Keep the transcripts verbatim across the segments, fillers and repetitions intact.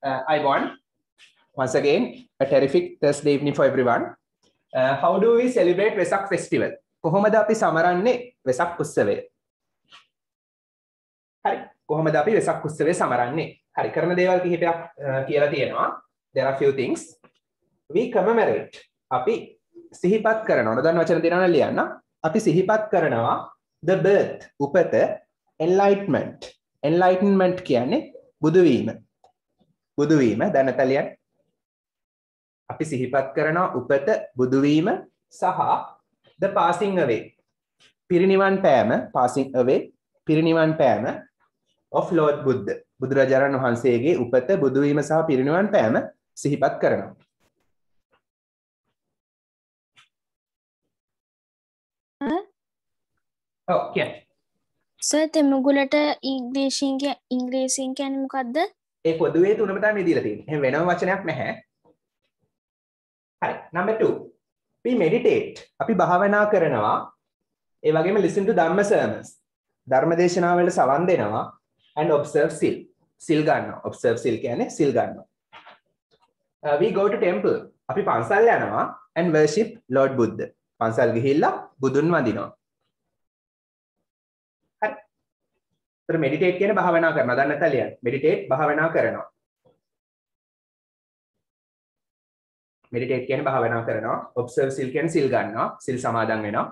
uh, I want once again a terrific Thursday evening for everyone. Uh, how do we celebrate Vesak festival? කොහොමද අපි සමරන්නේ වෙසක් උත්සවය? හරි. කොහොමද අපි වෙසක් උත්සවය සමරන්නේ? හරි. කරන දේවල් කිහිපයක් කියලා තියෙනවා. There are few things. We commemorate. අපි සිහිපත් කරනවා. නොදන්න වචන දෙනවා ලියන්න. අපි සිහිපත් කරනවා the birth උපත, enlightenment. Enlightenment කියන්නේ බුදු වීම. බුදු වීම දැන් නැත ලියන්න. අපි සිහිපත් කරනවා උපත, බුදු වීම සහ the passing away පිරිනිවන් පෑම, passing away පිරිනිවන් පෑම of Lord Buddha. බුදුරජාණන් වහන්සේගේ උපත, බුදු වීම සහ පිරිනිවන් පෑම සිහිපත් කරනවා. ඔව් කියන්නේ. සර් තෙමුගලට ඉංග්‍රීසියෙන් ඉංග්‍රීසියෙන් කියන්නේ මොකද්ද? ඒ පොදුවේ තුනම තමයි දීලා තියෙන්නේ. එහෙනම් වෙනම වචනයක් නැහැ. හරි. number two. We meditate. අපි භාවනා කරනවා. ඒ වගේම listen to ධම්ම sermons. ධර්ම දේශනා වලට සවන් දෙනවා and observe සිල්. සිල් ගන්නවා. observe සිල් කියන්නේ සිල් ගන්නවා. Uh, we go to temple. අපි පන්සල් යනවා and worship Lord Buddha. පන්සල් ගිහිල්ලා බුදුන් වඳිනවා. හරි. ඒතර meditate කියන්නේ භාවනා කරනවා. දැන් නැත්නම් ලියන්න. meditate භාවනා කරනවා. meditate කියන්නේ භාවනා කරනවා. observe සිල් කියන්නේ සිල් ගන්නවා. සිල් සමාදන් වෙනවා.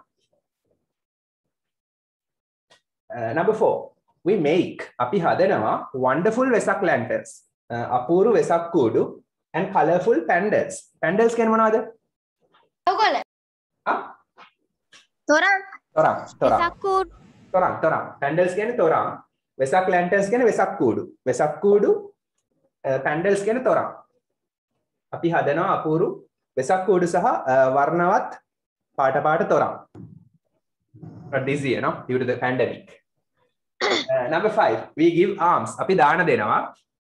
Uh, number four. We make. අපි හදනවා wonderful Vesak lanterns. Uh, අපූර්ව Vesak කූඩු and colorful pandals. Pandals කියන්නේ මොනවද? ඔයගොල්ල. ආ? තොරන්. තොරන්. තොරන්. වෙසක් කූඩු. තොරන්. තොරන්. Pandals කියන්නේ තොරන්. Vesak lanterns කියන්නේ වෙසක් කූඩු. වෙසක් කූඩු uh, pandals කියන්නේ තොරන්. අපි හදනවා අපූරු වෙසක් කූඩු සහ වර්ණවත් පාට පාට තොරන්. Not this year, no? Due to the pandemic. Uh, number five, we give alms. අපි දාන දෙනවා.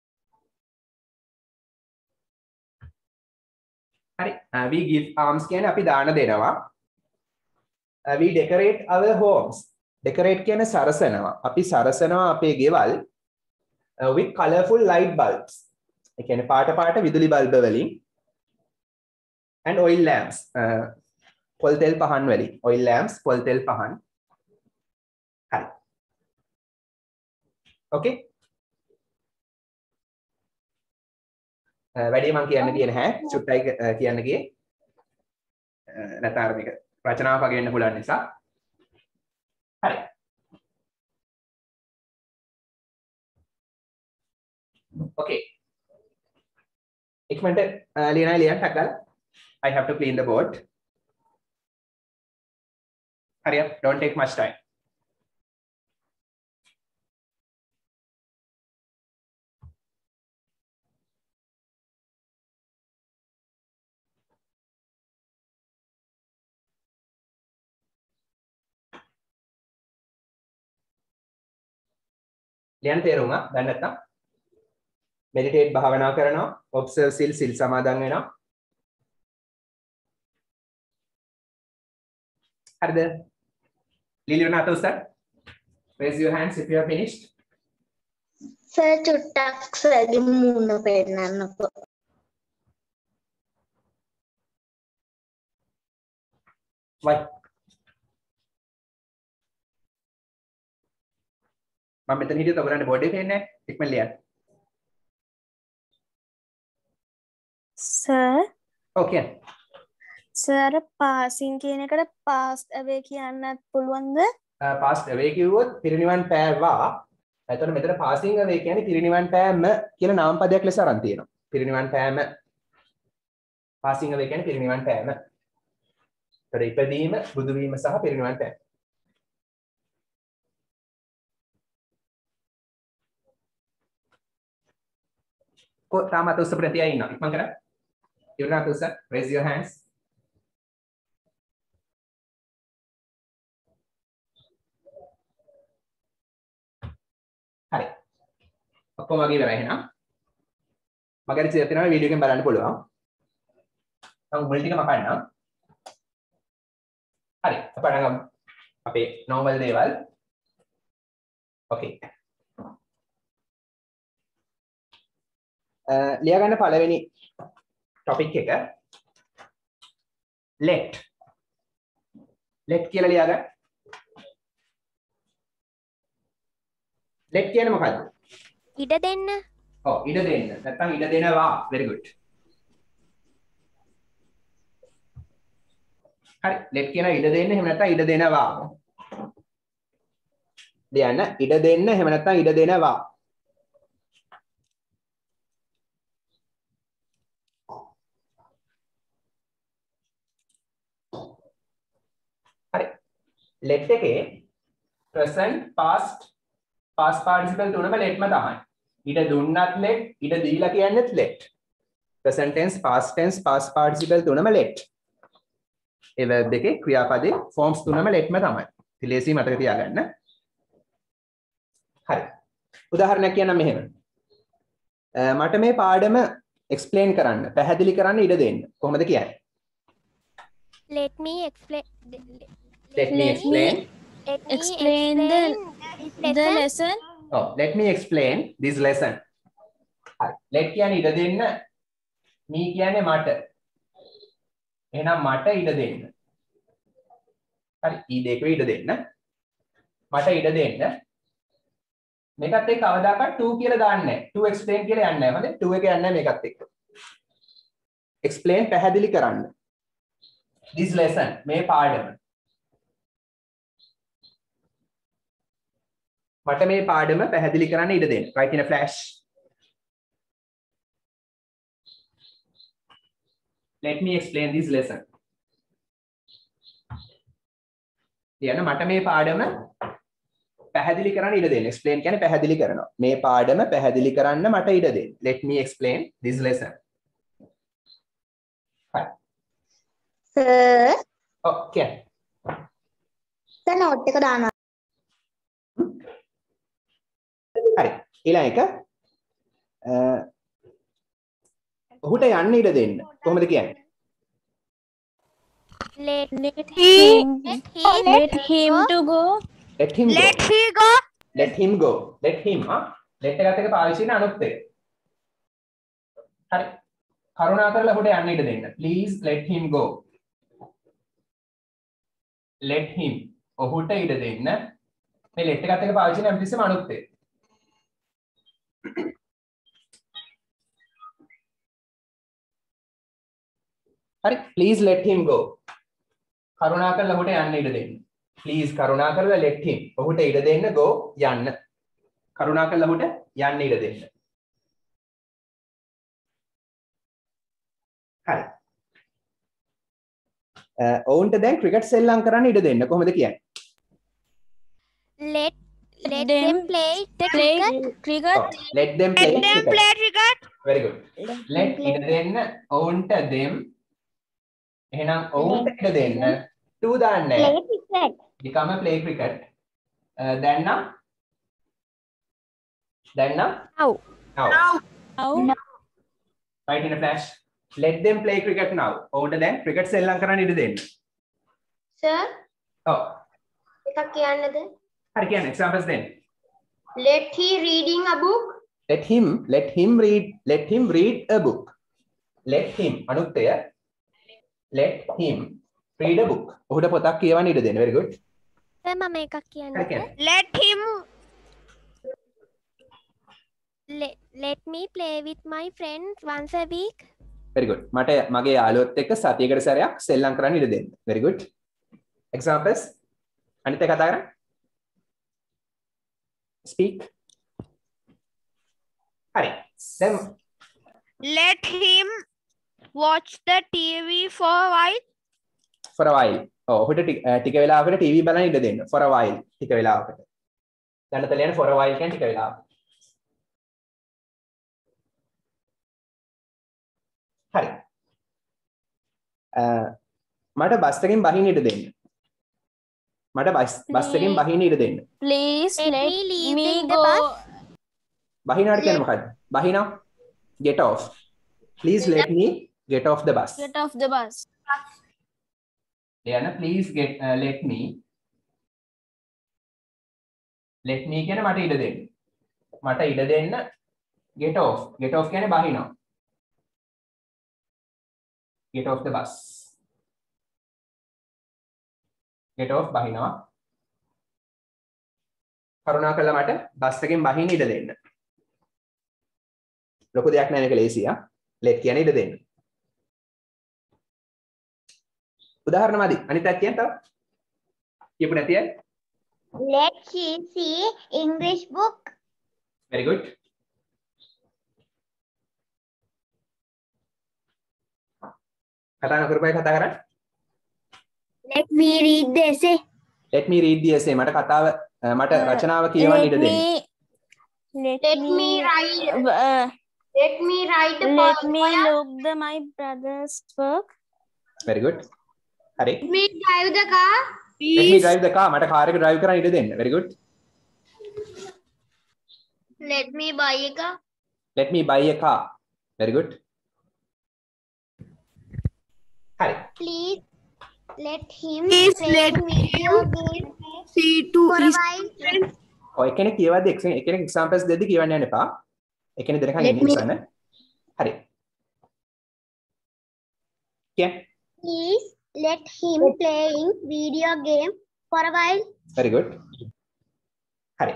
හරි. Uh, we give alms කියන්නේ අපි දාන දෙනවා. Uh, we decorate our homes. Decorate කියන්නේ සරසනවා. අපි සරසනවා අපේ ගෙවල් uh, with colorful light bulbs. ඒ කියන්නේ පාට පාට විදුලි බල්බ වලින් and oil lamps. Uh, පොල් තෙල් පහන් වලින්. oil lamps පොල් තෙල් පහන්. හරි. Okay. වැඩි මම කියන්න තියෙන හැ චුට්ටයි කියන්න ගියේ. නැත්නම් මේක රචනාවක් වගේ වෙන්න පුළුවන් නිසා. හරි. Okay. ඉක්මනට ලියනා ලියන්න ටක් ගාලා. I have to clean the board. Hurry up, don't take much time. ලියන්න තේරුණා? දැන් නැත්තම් meditate භාවනා කරනවා, observe සිල් සිල් සමාදන් වෙනවා. හරිද? Liliana sir, raise your hands if you are finished. Sir, චුට්ටක් සර්ගේ මූණ පෙන්නන්නකෝ. Why? මම මෙතන හිටියොත් ඔයගොල්ලන්ට බෝඩ් එකේ පේන්නේ නැහැ. ඉක්මන ලියන්න. Sir. Okay. සර් පාසින් කියන එකට past away කියන්නත් පුළුවන්ද? past away කිව්වොත් පිරිනිවන් පෑවා. එතකොට මෙතන passing away කියන්නේ පිරිනිවන් පෑම කියලා නාම පදයක් ලෙස අරන් තියෙනවා. පිරිනිවන් පෑම passing away කියන්නේ පිරිනිවන් පෑම. ඒතර ඉපදීම, බුදු වීම සහ පිරිනිවන් පෑම. කො තාමත් උත්සව ප්‍රතිය ඉන්නවා. ඉක්මන් කරා. ඉවරනා තුස raise your hands. හරි. ඔක්කොම වගේ ඉවරයි එහෙනම්. මගේ ඉතින් තියෙනවා වීඩියෝ එකෙන් බලන්න පුළුවන්. මම මුල් ටික මකන්නම්. හරි. අපි අරන් අපේ normal දේවල්. Okay. ලියා ගන්න පළවෙනි topic එක let let කියලා ලියා ගන්න. let කියන්නේ මොකද්ද? ඉඩ දෙන්න. ඔව් ඉඩ දෙන්න. නැත්නම් ඉඩ දෙනවා. very good. හරි let කියන ඉඩ දෙන්න එහෙම නැත්නම් ඉඩ දෙනවා. ලියන්න ඉඩ දෙන්න එහෙම නැත්නම් ඉඩ දෙනවා. හරි let එකේ present past past participle තුනම letම තමයි. ඉඩ දුන්නත් let ඉඩ දීලා කියන්නේත් let. present tense past tense past participle තුනම let. ඒ verb දෙකේ ක්‍රියාපදේ forms තුනම letම තමයි. ඉතින් ලේසි මතක තියාගන්න. හරි. උදාහරණයක් කියන්නම් මෙහෙම. මට මේ පාඩම explain කරන්න, පැහැදිලි කරන්න ඉඩ දෙන්න. කොහොමද කියන්නේ? Let me explain. Let me explain. Let me Explain the the lesson. Oh, let me explain this lesson. හරි. let කියන්නේ ඉඩ දෙන්න. me කියන්නේ මට. එහෙනම් මට ඉඩ දෙන්න. හරි. ඊ දෙකේ ඉඩ දෙන්න. මට ඉඩ දෙන්න. මේකත් එක්ක කවදාකවත් to කියලා දාන්නේ නැහැ. to explain කියලා යන්නේ නැහැ. හරිද? to එක යන්නේ නැහැ මේකත් එක්ක. explain පැහැදිලි කරන්න. this lesson මේ පාඩම. මට මේ පාඩම පැහැදිලි කරන්න ඉඩ දෙන්න. write in a flash. let me explain this lesson. ලියන්න මට මේ පාඩම පැහැදිලි කරන්න ඉඩ දෙන්න. explain කියන්නේ පැහැදිලි කරනවා. මේ පාඩම පැහැදිලි කරන්න මට ඉඩ දෙන්න. let me explain this lesson. හරි. Sir okay. දැන් නෝට් එක දානවා. හරි. ඊළඟ එක අ ඔහුට යන්න ඉඩ දෙන්න. කොහොමද කියන්නේ? Let Let him let him let him to go. let him go. let he go. let him go. let him ah let එකත් එක පාවිච්චි කරන අනුත් එක. හරි. කරුණාකරලා ඔහුට යන්න ඉඩ දෙන්න. please let him go. let him ඔහුට ඉඩ දෙන්න. මේ let එකත් එක පාවිච්චි කරන හැමතිස්සෙම අනුත් එක. හරි. please let him go. කරුණාකරලා ඔහුට යන්න ඉඩ දෙන්න. please කරුණාකරලා let him ඔහුට ඉඩ දෙන්න go යන්න. කරුණාකරලා ඔහුට යන්න ඉඩ දෙන්න. හරි. ඔවුන්ට දැන් ක්‍රිකට් සෙල්ලම් කරන්න ඉඩ දෙන්න. කොහොමද කියන්නේ? Let let Them them play the Play cricket. cricket. Oh, let them play Let them cricket. play cricket. very good. let ඉඩ දෙන්න ඔවුන්ට them එහෙනම් ඔවුන්ට ඉඩ දෙන්න to දාන්නේ play cricket. become a play cricket. Uh, then now then now Now. now Now right in a flash. let them play cricket now. ඔවුන්ට දැන් ක්‍රිකට් සෙල්ලම් කරන්න ඉඩ දෙන්න. සර් ඔව් එකක් කියන්නද? හරි කියන්න examples දෙන්න. Let he reading a book. let him let him read let him read a book. let him අනුත්තය let him read a book. ඔහුට පොතක් කියවන්න ඉඩ දෙන්න. very good. සර් මම එකක් හරි කියන්න. කියන්න. Let him let, let me play with my friends once a week. very good. මට මගේ යාළුවොත් එක්ක සතියකට සැරයක් සෙල්ලම් කරන්න ඉඩ දෙන්න. very good. examples අනිත් එක කතා කරන්න. speak. හරි. දැන් Let him watch the T V for a while. for a while. ඔව් ඔහුට ටික ටික වෙලාවකට ටීවී බලන්න ඉඩ දෙන්න. for a while ටික වෙලාවකට. දැන් තල යන for a while කියන්නේ ටික වෙලාවකට. හරි. අ මට බස් එකෙන් බහින්න ඉඩ දෙන්න. මට බස් බස් එකෙන් බහින්න ඉඩ දෙන්න. please Let let me leave me in the go. bus. බහිනාට කියන්නේ මොකද්ද? බහිනවා. get off. please let me get off the bus. Get off the bus. ලියන්න please get uh, let me let me කියන මට ඉඩ දෙන්න. මට ඉඩ දෙන්න get off. Get off කියන්නේ බහිනවා. Get off the bus. Get off බහිනවා. කරුණාකරලා මට බස් එකෙන් බහින්න ඉඩ දෙන්න. ලොකු දෙයක් නෑ මේක ලේසියා. let කියන්නේ ඉඩ දෙන්න. උදාහරණ මදි. අනිත් පැත්ත කියන්න තව. කියපු නැති අය? Let she see English book. Very good. කතා නොකරපු අය කතා කරන්න. Let me read the essay. let me read the essay. මට කතාව මට රචනාව කියවන්න ඉඩ දෙන්න. Let Let me me write. uh, Let me write the let poem. me look the my brother's work. very good. හරි. Let me drive the car. let me drive the car. මට car එක drive කරන්න ඉඩ දෙන්න. very good. Let me buy a car. let me buy a car. very good. හරි. Please let him play video game for a while. ඔය කෙනෙක් කියවද්දි එක්කෙනෙක් examples දෙද්දි කියවන්න යන්න එපා. එක්කෙනෙක් දෙනකන් Let ඉන්නේ me- ඉස්සන්න. හරි. කියන්න. Please let him playing video game for a while. very good. හරි.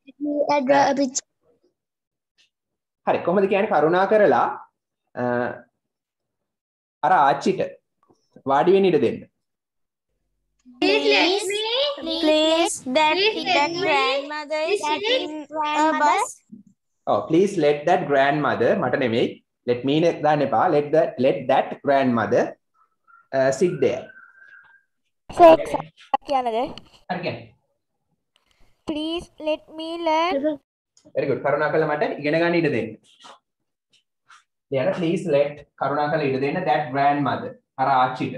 හරි කොහොමද කියන්නේ කරුණා කරලා අ, අර ආච්චිට වාඩි වෙන්න ඉඩ දෙන්න. Please let me. Please that Please let that me- grandmother is let sitting me- a grandmother- bus. oh please let that grandmother මට නෙමෙයි let me නේ දාන්න එපා let that let that grandmother uh, sit there. කියනද? හරි කියන්න. Please let me learn. very good. කරුණා කරලා මට ඉගෙන ගන්න ඉඩ දෙන්න. දෙයන please let කරුණා කරලා ඉඩ දෙන්න that grandmother අර ආච්චිට.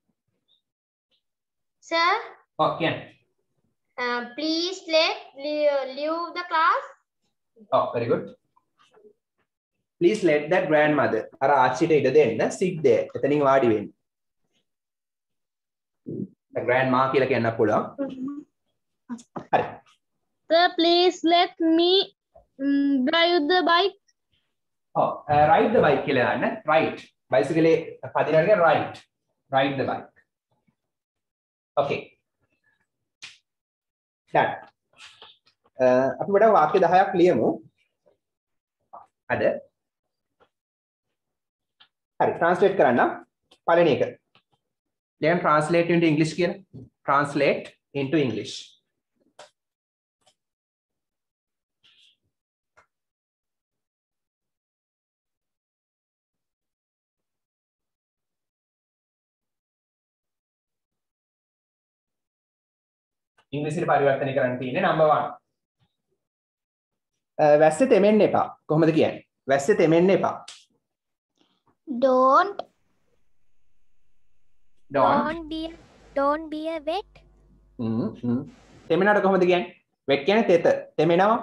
Sir, ඔව් කියන්න. uh, please let le- leave the class. oh very good. please let that grandmother අර ආච්චිට ඉඩ දෙන්න sit there. එතනින් වාඩි වෙන්න. the grandma කියලා කියන්න පුළුවන්. හරි. Sir, please let me um, drive the bike. oh uh, ride the bike කියලා දාන්න. right. bicycle එක පදිනවනේ right. ride the bike. okay. done. uh, අපි වඩා වාක්‍ය දහයක් ලියමු. අද හරි translate කරන්න පළවෙනි එක. then translate into english කියලා. translate into english. ඉංග්‍රීසියට පරිවර්තනය කරන්න තියෙන්නේ number one. වැස්ස තෙමෙන්න එපා. කොහොමද කියන්නේ? වැස්ස තෙමෙන්න එපා. Don't don't don't be don't be a wet. හ්ම් හ්ම් තෙමෙනවට කොහොමද කියන්නේ? wet කියන්නේ තෙත. තෙමෙනවා.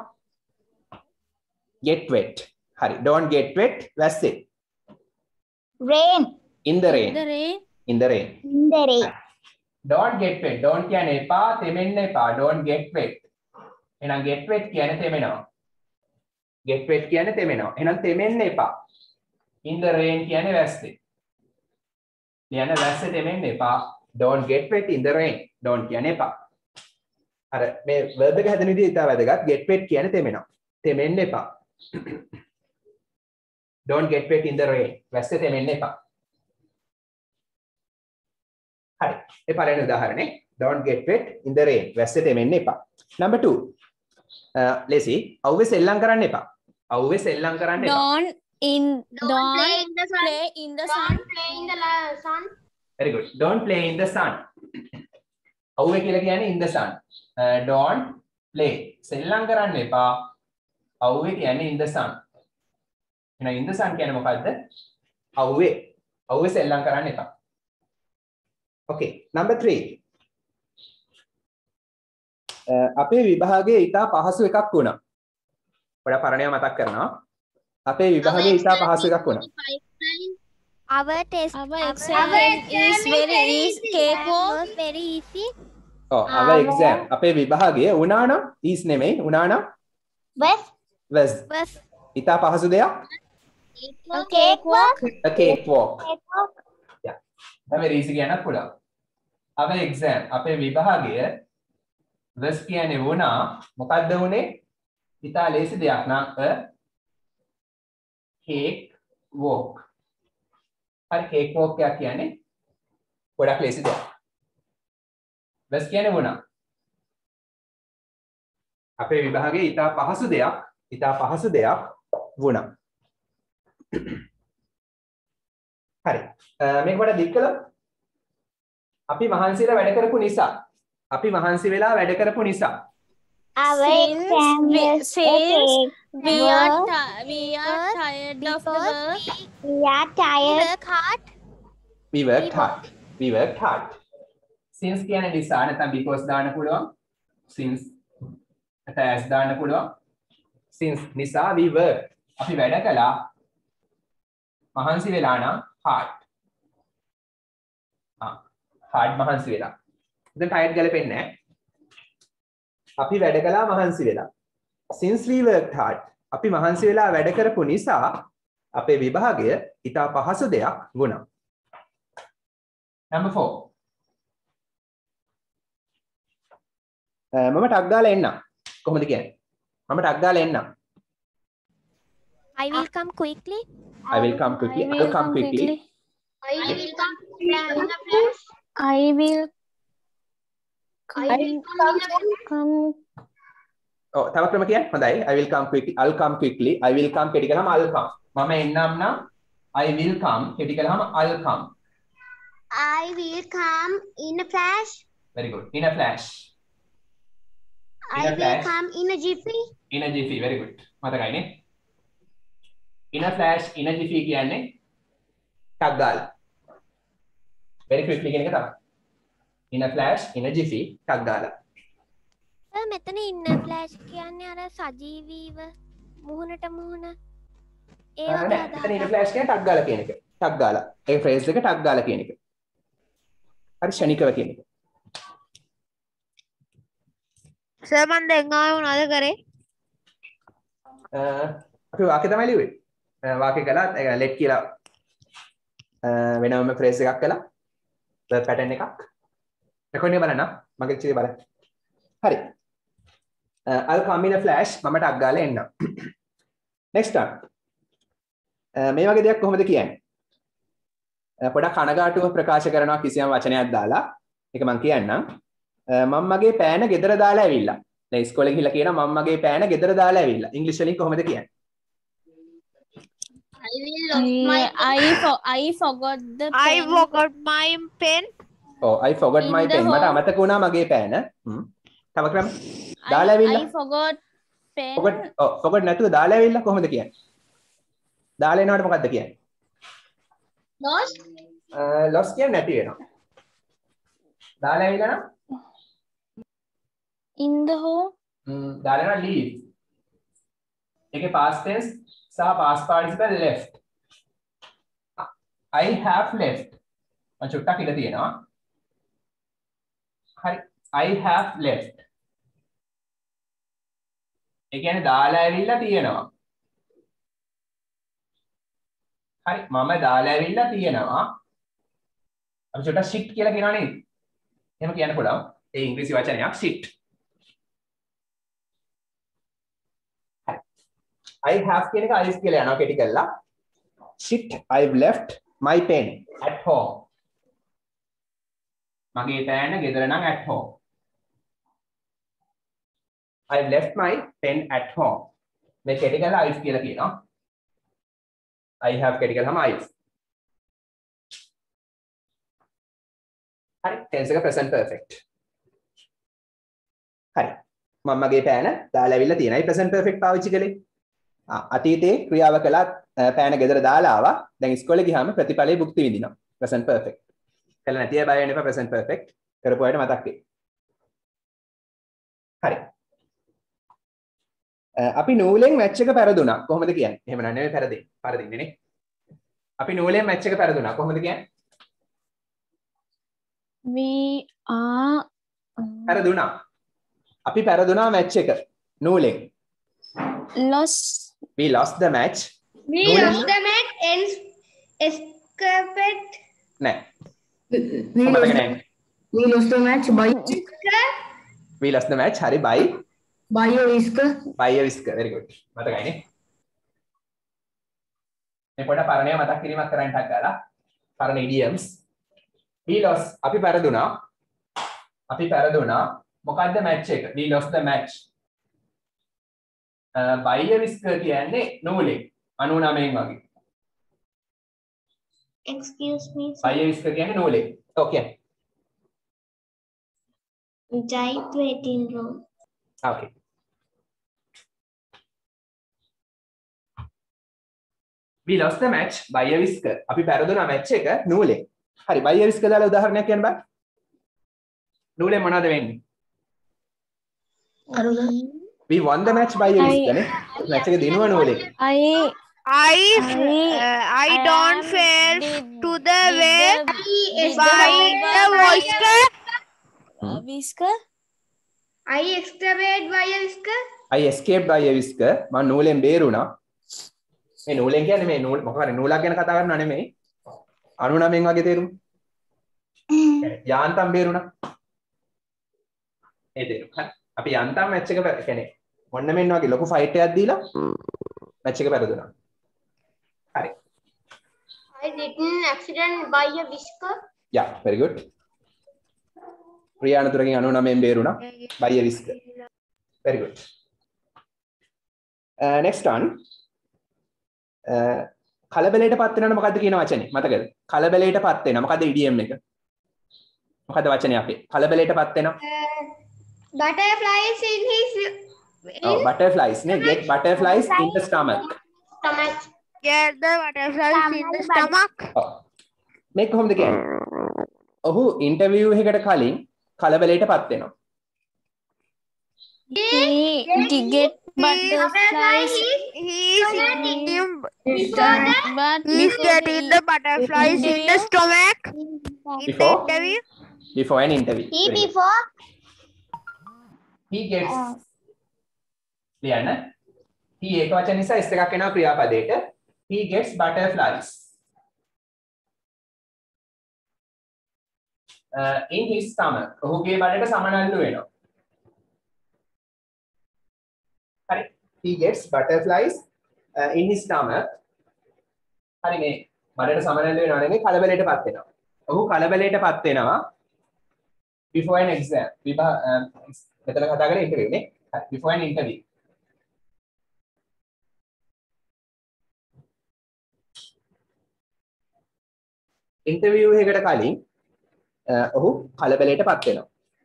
get wet. හරි. don't get wet වැස්සේ. Rain. in the rain. The rain. in the rain. In the rain. don't get wet. don't කියන්නේ එපා, තෙමෙන්න එපා. don't get wet. එහෙනම් get wet කියන්නේ තෙමෙනවා. get wet කියන්නේ තෙමෙනවා. එහෙනම් තෙමෙන්න එපා. in the rain කියන්නේ වැස්සේ. ලියන්න වැස්සේ තෙමෙන්න එපා. don't get wet in the rain. don't කියන්නේ එපා. අර මේ verb එක හැදෙන විදිහ ඉතාල වැදගත්. get wet කියන්නේ තෙමෙනවා. තෙමෙන්න එපා. don't get wet in the rain. වැස්සේ තෙමෙන්න එපා. හරි. ඒ පළවෙනි උදාහරණේ don't get wet in the rain. වැස්සේ තෙමෙන්න එපා. number two. ලේසි. අවුවේ සෙල්ලම් කරන්න එපා. අවුවේ සෙල්ලම් කරන්න එපා. Don't in Don't, don't play in the sun. play in the sun. Don't play in the la- sun. very good. don't play in the sun. අවුවේ කියලා කියන්නේ in the sun. Uh, don't play. සෙල්ලම් කරන්න එපා. අවුවේ කියන්නේ in the sun. එහෙනම් in the sun කියන්නේ මොකද්ද? අවුවේ. අවුවේ සෙල්ලම් කරන්න එපා. okay. number three. Uh, අපේ විභාගයේ ඉතා පහසු එකක් වුණා. පොඩ පරණේව මතක් කරනවා. අපේ විභාගයේ ඉතා පහසු එකක් වුණා. Our test Our exam is very easy. Cake was very easy. ඔව් our exam අපේ විභාගයේ වුණා නම් is නෙමෙයි වුණා නම් West. was Was ඉතා පහසු දෙයක්. A cakewalk. A cakewalk. Cakewalk. Yeah. අපි රීසි කියන්නත් පුළුවන්. අපේ exam අපේ විභාගය was කියන්නේ වුණා මොකක්ද වුනේ? ඉතා ලේසි දෙයක් නා a cake walk. හරි cake walk එකක් කියන්නේ ගොඩක් ලේසි දෙයක්. was කියන්නේ වුණා. අපේ විභාගයේ ඉතා පහසු දෙයක් ඉතා පහසු දෙයක් වුණා. හරි. මේක වඩා දික් කළා. අපි මහන්සි වෙලා වැඩ කරපු නිසා. අපි මහන්සි වෙලා වැඩ කරපු නිසා. Our exam was a cake. We are Work. ti- we are tired of the work. We are tired. Work hard. We worked hard. We worked hard. Since කියන්නේ නිසා නැත්නම් because දාන්න පුළුවන්. Since නැත්නම් as දාන්න පුළුවන්. Since නිසා we work. අපි වැඩ කළා. මහන්සි වෙලා නම් hard. ආ hard මහන්සි වෙලා. දැන් tired ගලපෙන්නේ නැහැ. අපි වැඩ කළා මහන්සි වෙලා. Since we worked hard. අපි මහන්සි වෙලා වැඩ කරපු නිසා අපේ විභාගය ඉතා පහසු දෙයක් වුණා. Number four. මම ටක් දාලා එන්නම්. කොහොමද කියන්නේ? මම ටක් දාලා එන්නම්. I will come quickly. I will come quickly. I will come quickly. I will come in a flash. I will I will come in a flash. come. ඔව් තව ක්‍රම කියන්නේ හොඳයි. I will come quickly. I'll come quickly. I will come කෙටි කරාම I'll come. මම එන්නම් නම් I will come කෙටි කරාම I'll come. I will come in a flash. Very good. In a flash. In I a will flash. come in a jiffy. In a jiffy. Very good. මතකයිනේ. In a flash, in a jiffy කියන්නේ ටක් දාලා. Very quickly කියන එක තමයි. In a flash, in a jiffy ටක් දාලා. Sir මෙතන ඉන්න ෆ්ලෑෂ් කියන්නේ අර සජීවීව මුහුණට මුහුණ ඒ නෑ වගේ එතන in a අදහසක්. flash කියන්නේ ටක් දාලා කියන එක. ටක් දාලා. ඒ phrase එක ටක් දාලා කියන එක. හරි ෂණිකව කියන එක. සර් මන් දැන් ආවේ මොනවද කරේ? අපි වාක්‍ය තමයි ලිව්වේ. වාක්‍ය කළා let කියලා වෙනම phrase එකක් කළා. verb pattern එකක්. රෙකෝඩ් එක බලන්න. මගේ චිතේ බලන්න. හරි. I'll come in a flash මම ටක් ගාලා එන්නම්. next one. මේ වගේ දෙයක් කොහොමද කියන්නේ? පොඩක් කනගාටුව ප්‍රකාශ කරනවා කිසියම් වචනයක් දාලා. ඒක මම කියන්නම්. මම මගේ පෑන ගෙදර දාලා ඇවිල්ලා. දැන් ඉස්කෝලේ ගිහලා කියනවා මම මගේ පෑන ගෙදර දාලා ඇවිල්ලා. ඉංග්‍රීසි වලින් කොහොමද කියන්නේ? I will lock my I for- I forgot the I pen. forgot my pen. Oh, I forgot In my the pen. මට home. අමතක වුණා මගේ පෑන. හ්ම්. තව ක්‍රම. I- දාලා ඇවිල්ලා. I forgot pen. forgot ඔව් forgot නැතුව දාලා ඇවිල්ලා කොහොමද කියන්නේ? දාලා එනවට මොකද්ද කියන්නේ? lost. loss කියන්නේ නැති වෙනවා. දාලා ඇවිල්ලා නම් In the home. ම් දාලා එනවා leave. ඒකේ past tense සහ past participle left. I have left. මම චුට්ටක් ඉඳ තියෙනවා. හරි. I have left. ඒ කියන්නේ දාලා ඇවිල්ලා තියෙනවා. හරි. මම දාලා ඇවිල්ලා තියෙනවා. අපි චුට්ටක් shift කියලා කියනවා නේද? එහෙම කියන්න පුළුවන්. ඒ ඉංග්‍රීසි වචනයක් shift. I have කියන එක I've කියලා යනවා කෙටි කරලා. Shit, I've left my pen at home. මගේ පෑන ගෙදර නම් at home. I've left my pen at home. මේ කෙටි කරලා I've කියලා කියනවා. I have කෙටි කරාම I've. හරි, tense එක present perfect. හරි. මම මගේ පෑන දාලා ඇවිල්ලා තියෙනයි present perfect පාවිච්චි කළේ. අතීතයේ ක්‍රියාව කළා පෑන ගෙදර දාලා ආවා. දැන් ඉස්කෝලේ ගියාම ප්‍රතිඵලයේ භුක්ති විඳිනවා. present perfect. කළා නැති අය බය වෙන්න එපා present perfect. කරපු අයට මතක් වෙයි. හරි. අපි නූලෙන් මැච් එක පෙරදුනා. කොහොමද කියන්නේ? එහෙම නෙවෙයි පෙරදෙන්නේ. පරදින්නේ නේ. අපි නූලෙන් මැච් එක පෙරදුනා. කොහොමද කියන්නේ? We are පෙරදුනා. අපි පෙරදුනා මැච් එක නූලෙන්. lost We lost the match. We Nule- lost the match and escaped. නෑ. We මතක lost, නෑ. we lost the match by We lost the match. හරි bye. by a whisker. Bye a whisker. Very good. මතකයිනේ. මේ පොඩ පරණය මතක් කිරීමක් කරන්න ටක් ගාලා. පරණ idioms. We lost. අපි පෙරදුනා. අපි පෙරදුනා. මොකද්ද match එක? We lost the match. Uh, by a whisker කියන්නේ නූලේ ninety-nine වගේ. Excuse me. By a whisker කියන්නේ නූලේ. Okay. Giant waiting room. Okay. We lost the match by a whisker. අපි පෙරදුනා match එක නූලේ. හරි by a whisker දාලා උදාහරණයක් කියන්න බෑ. නූලේ මොනවද වෙන්නේ? We won the match by a whisker නේ. match එක දිනුවා නූලේ. I I I- uh, I don't am fail did- to the did way the- by the whisker. uh, whisker. I escaped by a whisker. I escaped by a whisker. මම නූලෙන් බේරුණා. මේ නූලෙන් කියන්නේ මේ නූල් මොකක් හරි නූලක් ගැන කතා කරනවා නෙමෙයි. ninety-nine වගේ තේරුම. යාන්තම් බේරුණා. ඒ තේරුම. හරි. අපි යාන්තම් මැච් එක කියන්නේ මොන්න මෙන්න වගේ ලොකු ෆයිට් එකක් දීලා මැච් එක පෙරදුනා. හරි. I didn't accident by a whisker. Yeah, very good. ප්‍රියානතුරකින් ninety-nine බේරුණා by a whisker. Very good. Uh, next one. Uh, කලබලයට පත් වෙනවනේ මොකද්ද කියන වචනේ මතකද? කලබලයට පත් වෙනවා. මොකද්ද idiom එක? මොකද්ද වචනේ අපේ? කලබලයට පත් වෙනවා. Butterflies in his Oh, butterflies නේ. Get butterflies in the stomach. stomach. Get the butterflies in the stomach. Oh. මේක කොහොමද කියන්නේ? ඔහු ඉන්ටර්විව් එකකට කලින් කලබලයට පත් වෙනවා. He did get butterflies. He is eating, But he's getting the butterflies in the stomach in the Before? interview. Before an interview. He Very good. before. He gets ලියන්න. He ඒක වචන නිසා s එකක් එනවා ක්‍රියාපදයට. He gets butterflies. Uh, in his stomach. ඔහුගේ බඩට සමනල්ලු වෙනවා. හරි. He gets butterflies uh, in his stomach. හරි මේ බඩට සමනල්ලු වෙනවා නෙමෙයි කලබලයටපත් වෙනවා. ඔහු කලබලයටපත් වෙනවා before an exam. විභා මෙතන කතා කරන්නේ ඉන්ටර්විව් නේ. හරි. Before an interview. ඉන්ටර්විව් එකකට කලින් ඔහු කලබලයටපත් වෙනවා.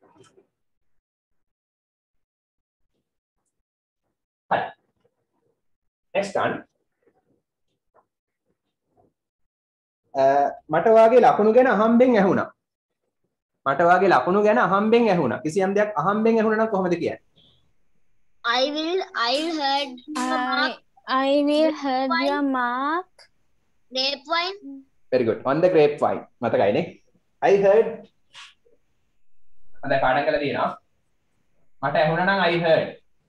හරි. next one. මට වාගේ ලකුණු ගැන අහම්බෙන් ඇහුණා. මට වාගේ ලකුණු ගැන අහම්බෙන් ඇහුණා. කිසියම් දෙයක් අහම්බෙන් ඇහුණා නම් කොහොමද කියන්නේ? I will. I'll heard the I, mark. I will heard your mark. Grapevine. Very good. On the grapevine. මතකයිනේ. I heard. අද පාඩම් කරලා තියෙනවා. මට ඇහුණා නම් I heard.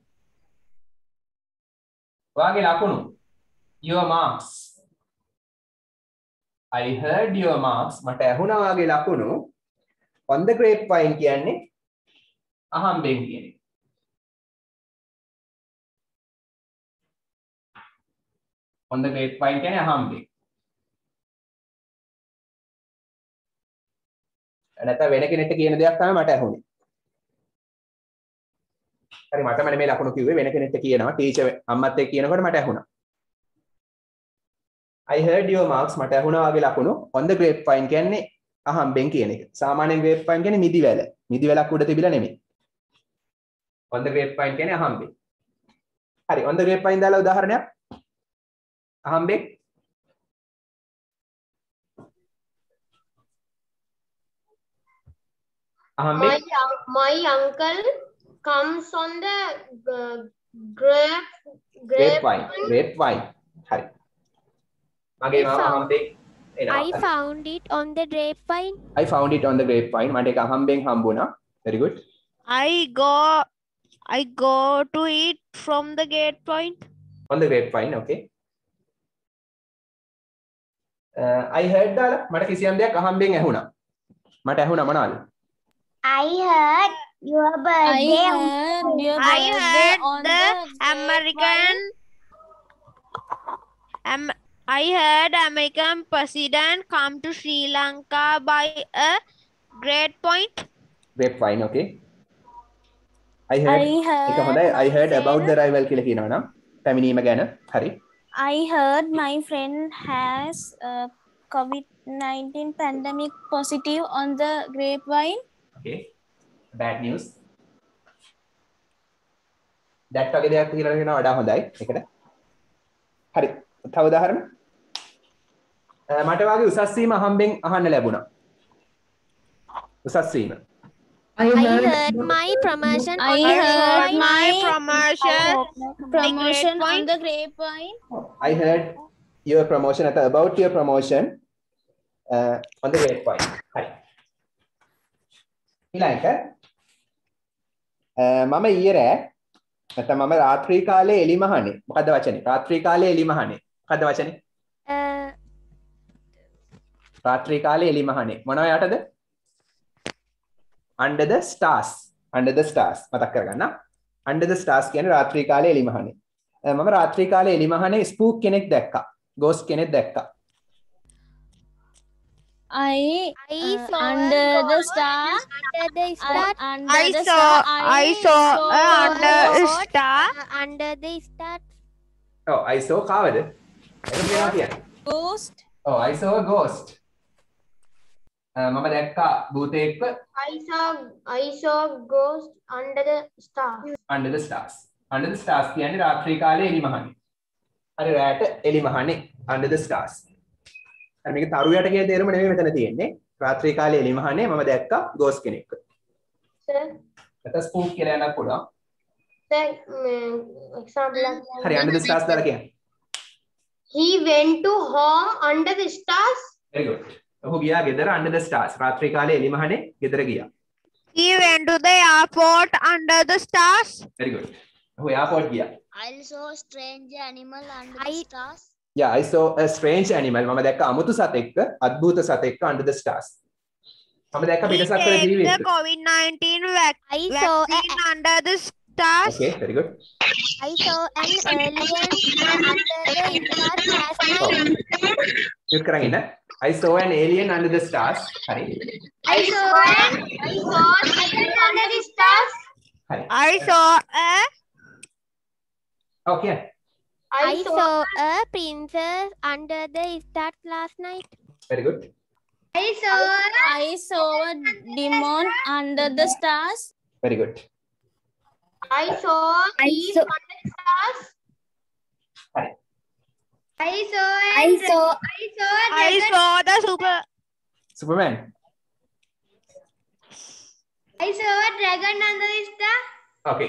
වාගේ ලකුණු. Your marks. I heard your marks. මට ඇහුණා වාගේ ලකුණු. On the grapevine කියන්නේ අහම්බෙන් කියන එක. On the grapevine කියන්නේ අහම්බෙන්. නැත්නම් වෙන කෙනෙක්ට කියන දෙයක් තමයි මට ඇහුනේ. හරි මටම නෙමෙයි ලකුණු කිව්වේ වෙන කෙනෙක්ට කියනවා ටීචර් අම්මත් එක්ක කියනකොට මට ඇහුණා. I heard your marks මට ඇහුණා වගේ ලකුණු on the grapevine කියන්නේ අහම්බෙන් කියන එක. සාමාන්‍යයෙන් grapevine කියන්නේ මිදිවැල. මිදිවැලක් උඩ තිබිලා නෙමෙයි. on the grapevine කියන්නේ අහම්බෙන්. හරි on the grapevine දාලා උදාහරණයක්. අහම්බෙන් අහම්බෙන් My, un- my uncle comes on the uh, grape grapevine grapevine හරි මගේ මාව found- අහම්බෙන් එනවා. I found it on the grapevine. I found it on the grapevine. මට ඒක අහම්බෙන් හම්බුණා. Very good. I go I go to it from the gate point. on the grapevine. Okay. uh, I heard දාලා මට කිසියම් දෙයක් අහම්බෙන් ඇහුණා. මට ඇහුණා මොනවද? I heard your I birthday. heard your I birthday heard on the the American Am I heard American president come to Sri Lanka by a great point. grapevine. Okay. I heard I heard එක හොඳයි. I my heard about friend- the arrival කියලා කියනවා නම් පැමිණීම ගැන. හරි. I heard my friend has uh, COVID nineteen pandemic positive on the grapevine. Okay. Bad news. that වගේ දෙයක් කියලා කියනවා වඩා හොඳයි. ඒකට. හරි. තව උදාහරණ. අ, මට වාගේ උසස් වීම අහම්බෙන් අහන්න ලැබුණා. උසස් වීම. I I heard heard my promotion I on the heard grapevine. My promotion. Promotion grapevine. on the grapevine. I heard your promotion at about your promotion uh, on the grapevine. හරි. ඊළඟට අ, මම ඊයේ රෑ නැත්නම් මම රාත්‍රී කාලේ එළි මහනේ. මොකද්ද වචනේ? රාත්‍රී කාලේ එළි මහනේ. මොකද්ද වචනේ? Uh, රාත්‍රී කාලේ එළි මහනේ. මොනවා යටද? Under the stars. Under the stars. මතක් කරගන්න. Under the stars කියන්නේ රාත්‍රී කාලේ එළි මහනේ. අ, මම රාත්‍රී කාලේ එළි මහනේ ස්පූක් කෙනෙක් දැක්කා. ghost කෙනෙක් දැක්කා. I, I uh, saw under a the ghost star. under the I, star. under I the saw star. I saw a under a a ghost. star. Uh, under the star. Oh, I saw කාවද? ඒක කියනවා කියන්නේ. Ghost. Oh, I saw a ghost. Uh, මම දැක්කා භූතයෙක්ව I saw I saw ghost under the stars. under the stars. Under the stars කියන්නේ රාත්‍රී කාලේ එළි මහනේ. හරි රැට එළි මහනේ under the stars. අර මේක තරුයට කියන තේරුම නෙමෙයි මෙතන තියෙන්නේ. රාත්‍රී කාලේ එළි මහනේ මම දැක්කා ghost කෙනෙක්ව. Sir, නැත්නම් spook කියලා යනක් පුළුවන්. sir, um, example. හරි under the stars දාලා කියන්නේ. He went to home under the stars. Very good. ඔහු ගියා ගෙදර under the stars. රාත්‍රී කාලේ එළි මහනේ ගෙදර ගියා. He went to the airport under the stars. Very good. ඔහු එයාපෝට් ගියා. I saw strange animal under I- the stars. Yeah, I saw a strange animal. මම දැක්කා අමුතු සතෙක්ව, අద్భుත සතෙක්ව under the stars. මම දැක්කා He පිටසක්වල take the ජීවියෙක්. COVID nineteen vac I saw a, vaccine under the stars. Okay, very good. I saw an alien under the star last night. Mute කරන් ඉන්න. I saw an alien under the stars. හරි. I saw an I saw an under the stars. හරි. I saw a Okay. I saw a princess under the stars last night. Very good. I saw I saw a demon under the stars. Very good. I saw I trees saw- under the stars. Hi. I saw I an, saw I saw a I dragon. saw the super Superman. I saw a dragon under the star. Okay.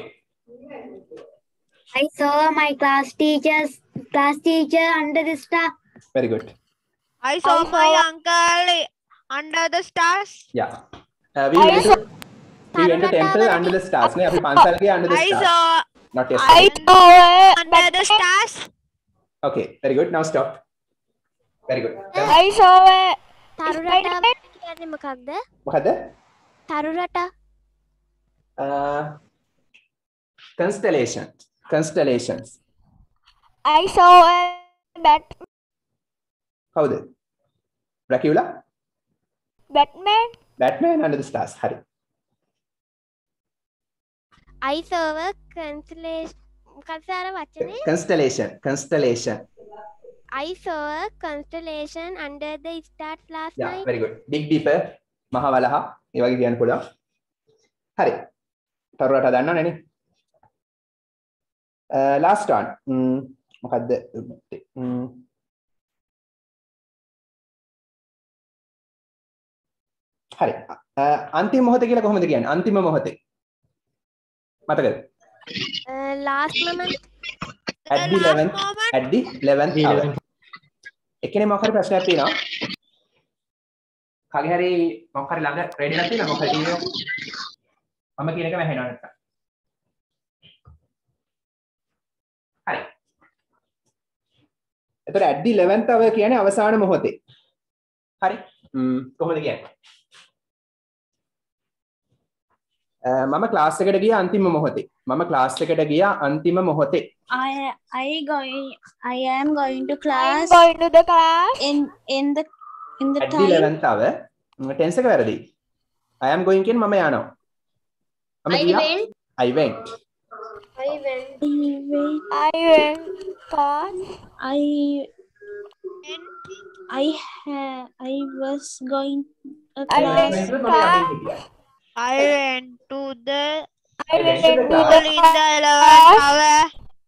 I saw my class teachers class teacher under the star. Very good. I saw my uncle under the stars. Yeah. Uh, we went to we went to temple under the stars. නේ අපි පන්සල් ගියා under the I stars. saw Not I yesterday. saw under the stars. Okay. Very good. Now stop. Very good. I saw a තරු රටාව කියන්නේ මොකක්ද? මොකද? තරු රටා. Uh, constellation. Constellations. I saw a bat කවුද? Dracula? Batman. Batman under the stars. හරි. I saw a constellation. මොකක්ද අර වචනේ? Constellation. Constellation. I saw a constellation under the stars last Yeah, night. very good. Dig deeper. මහ වලහ. ඒ වගේ කියන්න පුළුවන්. හරි. තරුරට දන්නවනේ නේ. Uh, last one. Mm, මොකද්ද? Mm. හරි. Uh, අන්තිම මොහොත කියලා කොහොමද කියන්නේ? අන්තිම මොහොතේ. මතකද? Uh, last moment. At the last eleventh moment. at the eleventh hour. එකනේ මොකක් හරි ප්‍රශ්නයක් තියෙනවා. කගේ හරි මොකක් හරි ළඟ රෙඩි එකක් තියෙනවා මොකක් හරි ටීවී එක. මම කියන එක වැහෙනවා නැත්තම්. හරි. එතකොට at the eleventh hour කියන්නේ අවසාන මොහොතේ. හරි. ම්ම් කොහොමද කියන්නේ? මම ක්ලාස් එකට ගියා අන්තිම මොහොතේ. මම ක්ලාස් එකට ගියා අන්තිම මොහොතේ. I I going I am going to class. I'm going to the class in in the in the at the time. eleventh hour. tense එක වැරදි. I am going කියන්නේ මම යනවා. මම ගියා. I went. I went. I went class I I ha- I was going a I class. went මම යන්නේ කියලා. I went to the I went to the to class. the in the eleventh hour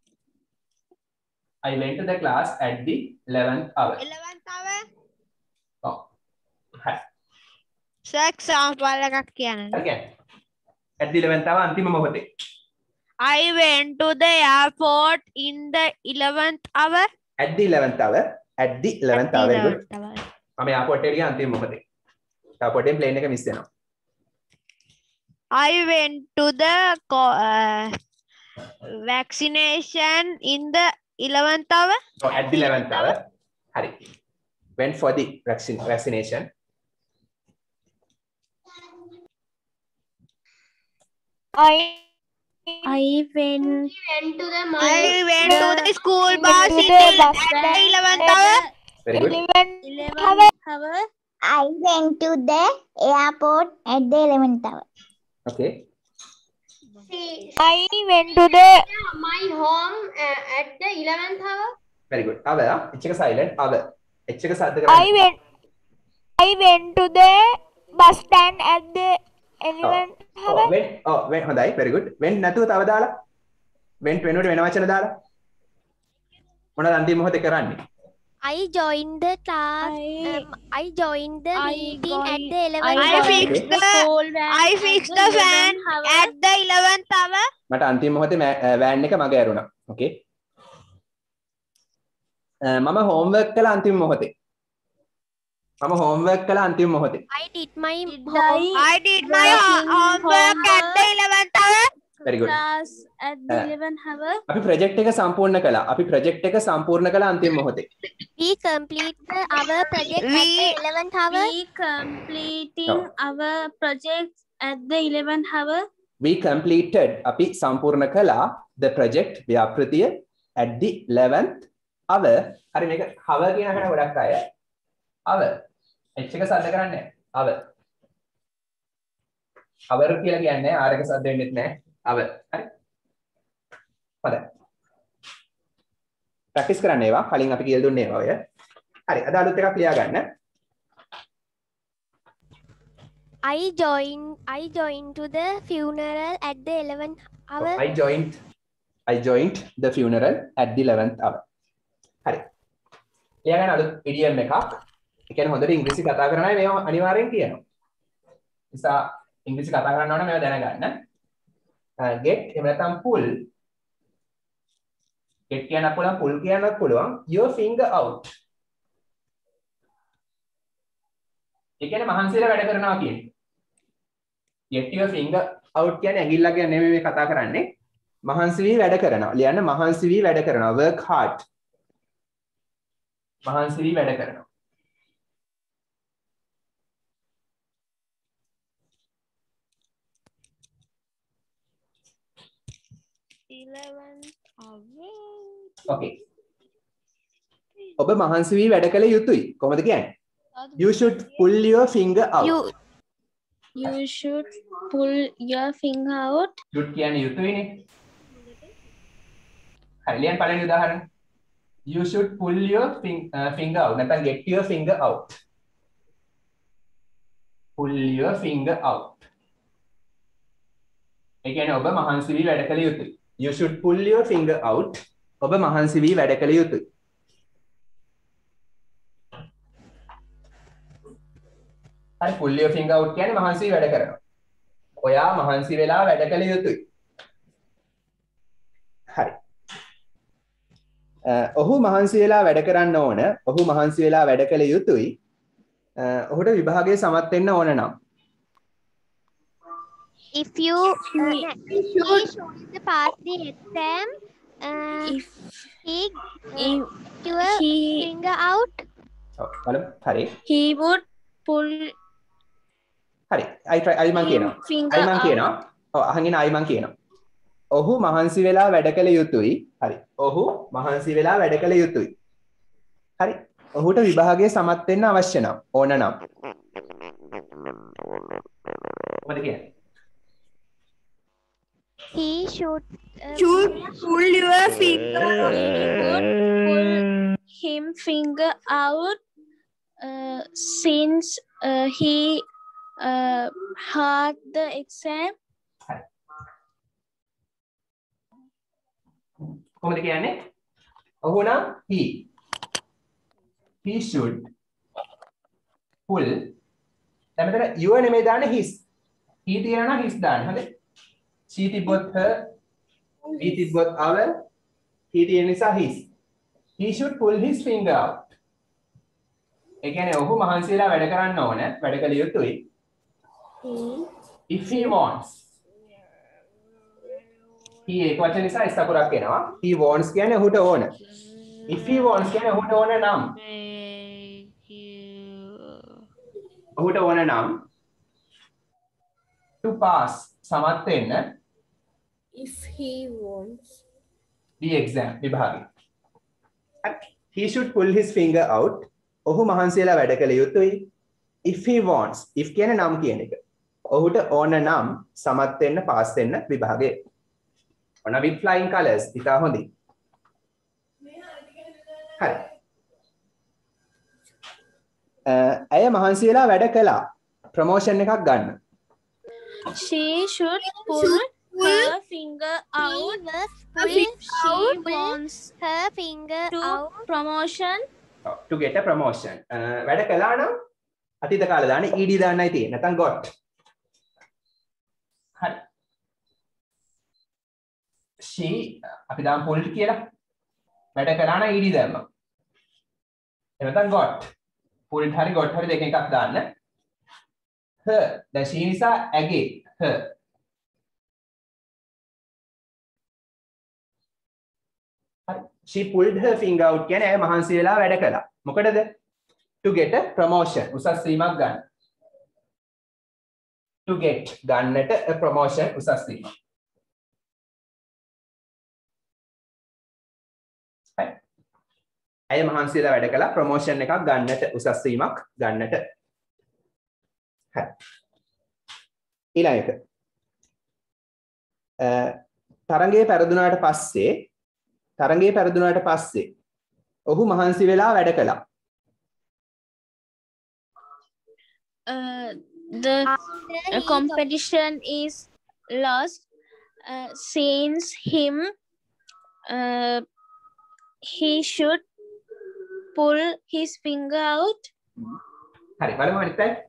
I went to the class at the eleventh hour. eleventh hour ඔව්. හරි. so example එකක් කියන්න හරි කියන්නේ. at the eleventh hour අන්තිම මොහොතේ. I went to the airport in the eleventh hour at the eleventh hour. at the eleventh hour. very good. eleventh hour මම airport එකට ගියා අන්තිම මොහොතේ. එයාපෝට් එකෙන් ප්ලේන් එක මිස් වෙනවා. I went to the co- uh, vaccination in the eleventh hour Oh, at the eleventh hour. Hari. Went for the vaccine, vaccination. I I went Went to the I went to the school bus in the eleventh hour Very good. eleventh hour. I went to the airport at the eleventh hour. Okay. See, I went to the my home uh, at the eleventh hour. Very good. Hour. H එක silent. Hour. H එක සද්ද I කරන්නේ. went I went to the bus stand at the eleventh Oh, hour went. Oh, went. හොඳයි. Very good. Went නැතුව තව දාලා. Went වෙනුවට වෙන වචන දාලා. මොනවද අන්තිම මොහොතේ කරන්නේ? I joined the class. I- um, I joined the I meeting at going- the I eleventh I hour. fixed the the school van I at fixed the the fan eleventh hour. at the eleventh hour මට අන්තිම මොහොතේ van එක මග ඇරුණා. Okay. මම homework කළා අන්තිම මොහොතේ. මම homework කළා අන්තිම මොහොතේ. I did my Did home. I did my Working ho- homework at the homework. eleventh hour Very good. Class at the Uh, eleventh hour. අපි project එක සම්පූර්ණ කළා. අපි project එක සම්පූර්ණ කළා අන්තිම මොහොතේ. We complete the, our project at the We- eleventh hour. We completing No. our project at the eleventh hour. We completed අපි සම්පූර්ණ කළා the project ව්‍යාපෘතිය at the eleventh hour. හරි මේක hour කියන අහන ගොඩක් අය. hour. H එක සද්ද කරන්නේ නැහැ. hour. hour කියලා කියන්නේ R එක සද්ද වෙන්නෙත් නැහැ. hour. හරි. හොඳයි. ප්‍රැක්ටිස් කරන්න ඒවා. කලින් අපි කියලා දුන්නේ ඒවා ඔය. හරි. අද අලුත් එකක් ලියා ගන්න. I joined. I joined to the funeral at the eleventh hour. I joined I joined the funeral at the eleventh hour. හරි. ලියා ගන්න අලුත් idiom එකක්. ඒ කියන්නේ හොඳට ඉංග්‍රීසි කතා කරන අය මේවා අනිවාර්යෙන් කියනවා. නිසා ඉංග්‍රීසි කතා කරන්න ඕන මේවා දැනගන්න. get එහෙම නැත්නම් pull. get කියන්නත් පුළුවන් pull කියන්නත් පුළුවන්. Your finger out. ඒ කියන්නේ මහන්සියලා වැඩ කරනවා කියන්නේ. get your finger out කියන්නේ ඇඟිල්ලක් ගැන නෙමෙයි මේ කතා කරන්නේ. මහන්සි වී වැඩ කරනවා. ලියන්න මහන්සි වී වැඩ කරනවා. work hard. මහන්සි වී වැඩ කරනවා. eleventh hour Okay. ඔබ මහන්සි වී වැඩ කළ යුතුයි. කොහොමද කියන්නේ? You should pull your finger out. You you should pull your finger out. should කියන්නේ යුතුයිනේ. හරි ලියන්න පළවෙනි උදාහරණ. You should pull your fing, uh, finger out. නැත්නම් get your finger out. Pull your finger out. ඒ කියන්නේ ඔබ මහන්සි වී වැඩ කළ යුතුයි. You should pull your finger out. ඔබ මහන්සි වී වැඩ කළ යුතුයි. හරි pull your finger out කියන්නේ මහන්සි වී වැඩ කරනවා. ඔයා මහන්සි වෙලා වැඩ කළ යුතුයි. හරි. ඔහු මහන්සි වෙලා වැඩ කරන්න ඕන. ඔහු මහන්සි වෙලා වැඩ කළ යුතුයි. ඔහුට විභාගයේ සමත් වෙන්න ඕන නම්. If you uh, he should to pass the exam, Uh, if he if your he finger out. ඔව් බලමු. හරි. he would pull හරි. I try I මං him කියනවා. finger I මං out. කියනවා. ඔව් අහන් ඉන්න I මං කියනවා. ඔහු මහන්සි වෙලා වැඩ කළ යුතුයි. හරි. ඔහු මහන්සි වෙලා වැඩ කළ යුතුයි. හරි. ඔහුට විභාගයේ සමත් වෙන්න අවශ්‍ය නම් ඕන නම්. මොකද කියන්නේ? He should uh, Should pull your finger. He would pull him finger out uh, since uh, he uh, had the exam. කොහොමද කියන්නේ? ඔහු නම් he he should pull දැන් මෙතන your නෙමෙයි දාන්නේ his. he තියනවා නම් his දාන්න. හරිද? she තිබ්බොත් her, we තිබ්බොත් our, he තියෙන නිසා his. he should pull his finger out. ඒ කියන්නේ ඔහු මහන්සි වෙලා වැඩ කරන්න ඕන, වැඩ කළ යුතුයි. if he wants. he එක වචන නිසා S අකුරක් එනවා. he wants කියන්නේ ඔහුට ඕන. if he wants කියන්නේ ඔහුට ඕන නම්. ඔහුට ඕන නම් to pass සමත් වෙන්න If he wants. the exam විභාගය. he should pull his finger out. ඔහු මහන්සි වෙලා වැඩ කළ යුතුයි. if he wants. if කියන්නේ නම් කියන එක. ඔහුට ඕන නම් සමත් වෙන්න පාස් වෙන්න විභාගයේ. ඔන්න with flying colors ඉතා හොඳයි. හරි. ඇය මහන්සි වෙලා වැඩ කළා. ප්‍රොමෝෂන් එකක් ගන්න. She should pull her finger out if she wants her finger to out. promotion. to get a promotion. වැඩ කළා නම් අතීත කාලේ දාන්නේ ed දාන්නයි තියෙන්නේ. නැත්නම් got. හරි. she අපි දාමු pulled කියලා. වැඩ කළා නම් ed දැම්මා. එතන got. pulled හරි got හරි දෙකෙන් එකක් දාන්න. her දැන් she නිසා ඇගේ her. හරි. she pulled her finger out කියන්නේ ඇය මහන්සි වෙලා වැඩ කළා. මොකටද? to get a promotion. උසස් වීමක් ගන්න. to get ගන්නට a promotion උසස් වීමක්. හරි. ඇය මහන්සි වෙලා වැඩ කළා ප්‍රොමෝෂන් එකක් ගන්නට උසස් වීමක් ගන්නට. හරි. ඊළඟ එක. තරංගයේ පෙරදුනාට පස්සේ තරංගයේ පෙරදුනාට පස්සේ ඔහු මහන්සි වෙලා වැඩ කළා. Uh, the uh, competition is lost uh, since him uh, he should pull his finger out. හරි බලමු අනිත් පැත්ත.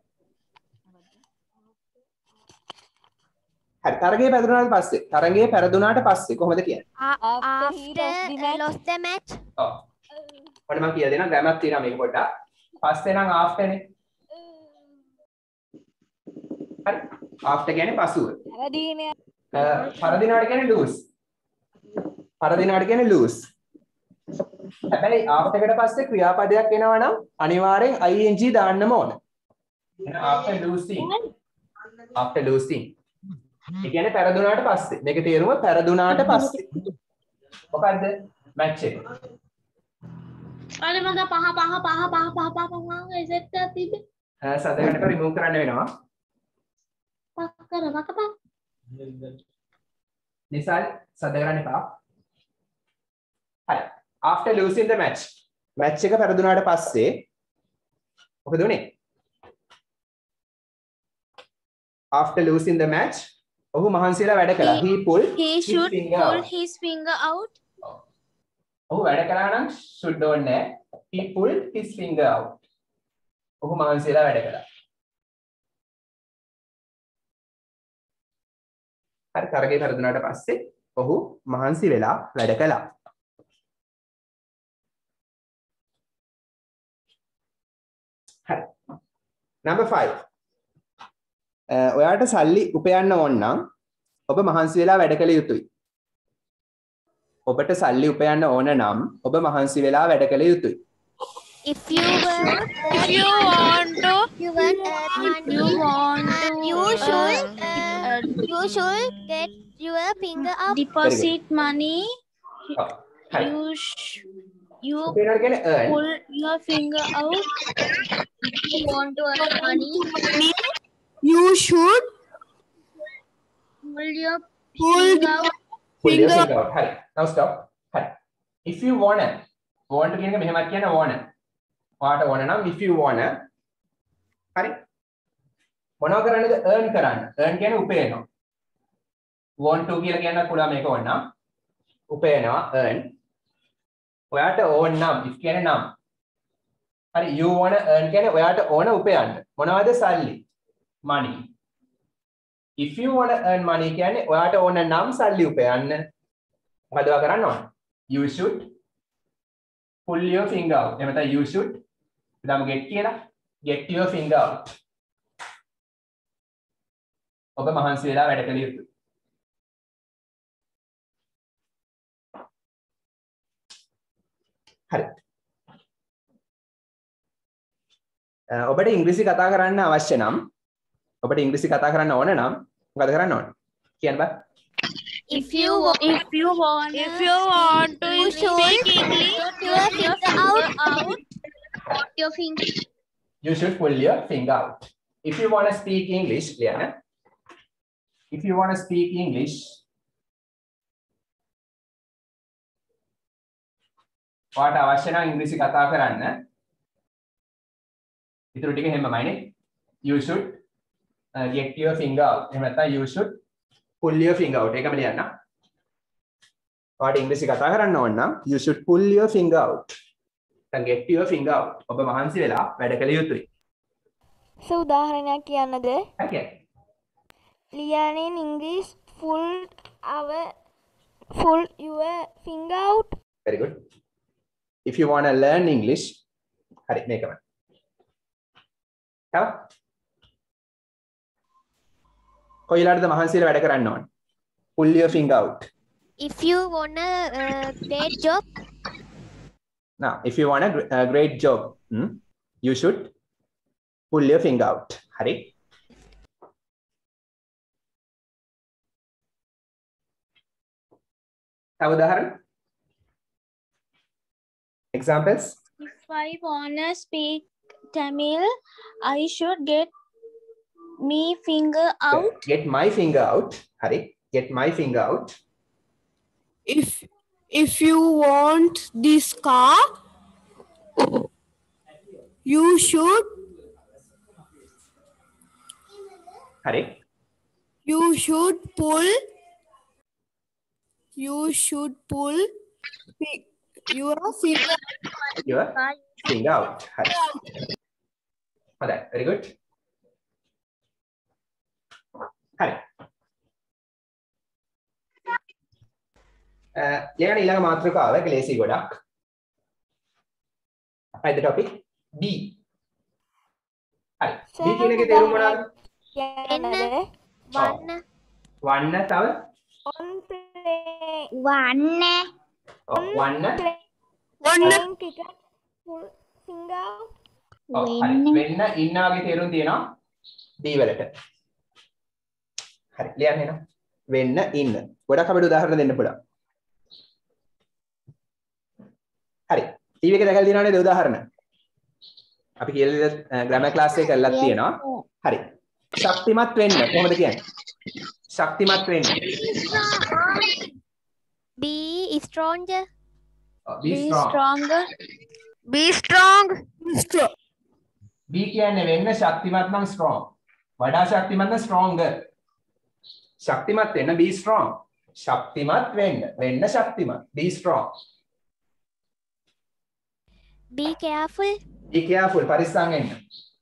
හරි තරගයේ පෙරදුනාට පස්සේ තරගයේ පෙරදුනාට පස්සේ කොහොමද කියන්නේ? After he lost the match. ඔව්. ඔන්න මම කියලා දෙනවා ග්‍රැමර් තියෙනවා මේක පොඩ්ඩක්. පස්සේ නම් after නේ. හරි. after කියන්නේ පසුව. Paradina. පරදිනාට කියන්නේ lose. පරදිනාට කියන්නේ lose. හැබැයි after එකට පස්සේ ක්‍රියාපදයක් එනවා නම් අනිවාර්යෙන් ing දාන්නම ඕන. එහෙනම් after losing. after losing. ඒ කියන්නේ පෙරදුනාට පස්සේ. මේකේ තේරුම පෙරදුනාට පස්සේ. මොකද්ද? match එක. අනේ මම පහ පහ පහ පහ පහ පහ පහ එසෙට් එකක් තිබ්බේ. සදගණක රිමූව් කරන්න වෙනවා. පහ කර වකපා. නිසල් සදගණක එපා. හරි. after losing the match. match එක පෙරදුනාට පස්සේ මොකද උනේ? after losing the match ඔහු මහන්සි වෙලා වැඩ කළා. he pulled He his should finger pull out. his finger out. ඔහු වැඩ කළා නම් should ඕනේ. he pulled his finger out. ඔහු මහන්සි වෙලා වැඩ කළා. හරි තරගේ පෙරදුනාට පස්සේ ඔහු මහන්සි වෙලා වැඩ කළා. හරි. number five. ඔයාට සල්ලි උපයන්න ඕන නම් ඔබ මහන්සි වෙලා වැඩ කළ යුතුයි. ඔබට සල්ලි උපයන්න ඕන නම් ඔබ මහන්සි වෙලා වැඩ කළ යුතුයි. If you were, If you want to, you were earn You money, want to you should, uh, you should get your finger up. deposit money. ඔව්. හරි. You sh- you උපයනවා කියන්නේ earn. pull your finger out. You want to earn money? You should Pull your pull finger out. Pull your finger out. හරි. Now stop. හරි. If you wanna want කියන එක මෙහෙමත් කියන wanna. ඔයාට ඕන නම් if you wanna. හරි. මොනව කරන්නද earn කරන්න. earn කියන්නේ උපයනවා. want to කියලා කියන්නත් පුළුවන් මේක ඕන නම්. උපයනවා earn. ඔයාට ඕන නම් if කියන්නේ නම්. හරි you wanna earn කියන්නේ ඔයාට ඕන උපයන්න. මොනවද සල්ලි? money. If you wanna earn money කියන්නේ ඔයාට ඕන නම් සල්ලි උපයන්න. මොකද ඔයා කරන්න ඕන? You should pull your finger out. එහෙම නැත්නම් you should ඊළඟ get කියලා get your finger out. ඔබ මහන්සි වෙලා වැඩ කළ යුතුයි. හරි. ඔබට ඉංග්‍රීසි කතා කරන්න අවශ්‍ය නම් ඔබට ඉංග්‍රීසි කතා කරන්න ඕන නම් මොකද කරන්න ඕන? කියන්න බෑ. If you wa- if you want if you want to You speak should English, put your finger out. Out. Put your finger. You should pull your finger out. If you want to speak English, Liana. If you want to speak English, what අවශ්‍ය නම් ඉංග්‍රීසි කතා කරන්න. ඊටු ටික හැමමයිනේ. You should uh, get your finger out. එහෙම නැත්නම් you should pull your finger out. ඒකම ලියන්න. ඔයාට ඉංග්‍රීසි කතා කරන්න ඕන නම් you should pull your finger out. then get your finger out. ඔබ මහන්සි වෙලා වැඩ කළ යුතුයි. So උදාහරණයක් කියන්නද? Okay. Learning English full our full your finger out. Very good. If you want to learn English, හරි මේකම. තව කොයිලාටද මහන්සියලා වැඩ කරන්න ඕන? Pull your finger out. If you want a uh, great job, Now, if you want a, gr- a great job, hmm, you should pull your finger out. හරි. තව උදාහරණ? Examples? if I wanna speak Tamil, I should get me finger out. Get my finger out. Hari, get my finger out. if if you want this car, you should Hari, you should pull you should pull fi- your finger your finger out. Hari. Alright, very good. Hari. Uh, ලියන ඊළඟ මාතෘකාව ඒක ලේසි ගොඩක්. අපයි the topic B. හරි. B කියන එකේ තේරුම මොනවද? කියන්නද? වන්න වන්න තව on play One. ඔව් වන්න playing cricket full finger out. ඔව් හරි. වෙන්න ඉන්න වගේ තේරුම් තියෙනවා B වලට. හරි. ලියන්න එනවා. වෙන්න ඉන්න. ගොඩක් අපිට උදාහරණ දෙන්න පුළුවන්. හරි. ටීවී එකේ දැකලා තියෙනවනේ ඒ උදාහරණ. අපි කියලා ග්‍රැමර් ක්ලාස් එකේ කරලා තියෙනවා. හරි. ශක්තිමත් වෙන්න කොහොමද කියන්නේ? ශක්තිමත් වෙන්න. Be stronger. Be Be strong. stronger. be strong. B කියන්නේ වෙන්න ශක්තිමත් නම් strong. වඩා ශක්තිමත් නම් stronger. ශක්තිමත් වෙන්න be strong. ශක්තිමත් වෙන්න වෙන්න ශක්තිමත් be strong. Be careful. Be careful පරිස්සම් වෙන්න.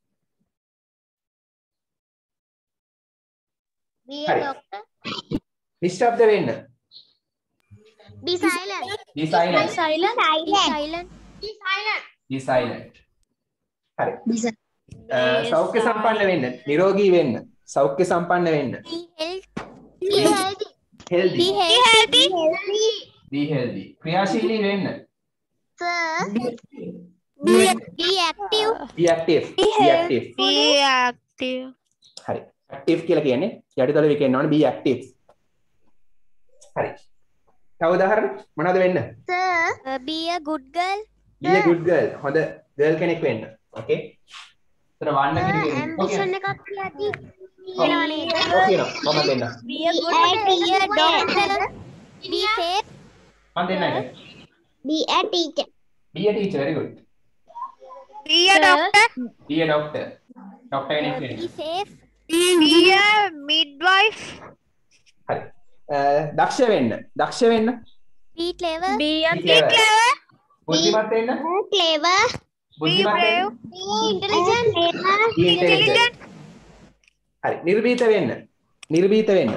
Be Hari. a doctor. නිශ්ශබ්ද වෙන්න. Be silent. Be silent. Silent. Be silent. Be silent. Be silent. හරි. Be silent. අ, සෞඛ්‍ය සම්පන්න වෙන්න. නිරෝගී වෙන්න. සෞඛ්‍ය සම්පන්න වෙන්න. Be health. Be healthy. Healthy. Be healthy. Healthy. be healthy. ක්‍රියාශීලී වෙන්න. Sir, Be active. be active. be active. Be active. හරි. active කියලා කියන්නේ යටිතල විකෙන්න ඕනේ be active. හරි. තව උදාහරණ මොනවද වෙන්න? sir, Uh, be a good girl. be a good girl. හොඳ girl කෙනෙක් වෙන්න. okay. එතන වන්න sir, කෙනෙක්. ambition එකක් කියති කියනවා නේද? ඔව් කියනවා. මම දෙන්න. Be a good be a doctor. Be safe. මම දෙන්න එක. Be a teacher. be a teacher. very good. Be a doctor. be a doctor. doctor කෙනෙක් වෙන්න. Be safe. Be a midwife. හරි. දක්ෂ වෙන්න. දක්ෂ වෙන්න. Be clever. Be a be clever. බුද්ධිමත් වෙන්න. Clever. බුද්ධිමත් වෙන්න. Be intelligent. be intelligent. හරි. නිර්භීත වෙන්න. නිර්භීත වෙන්න.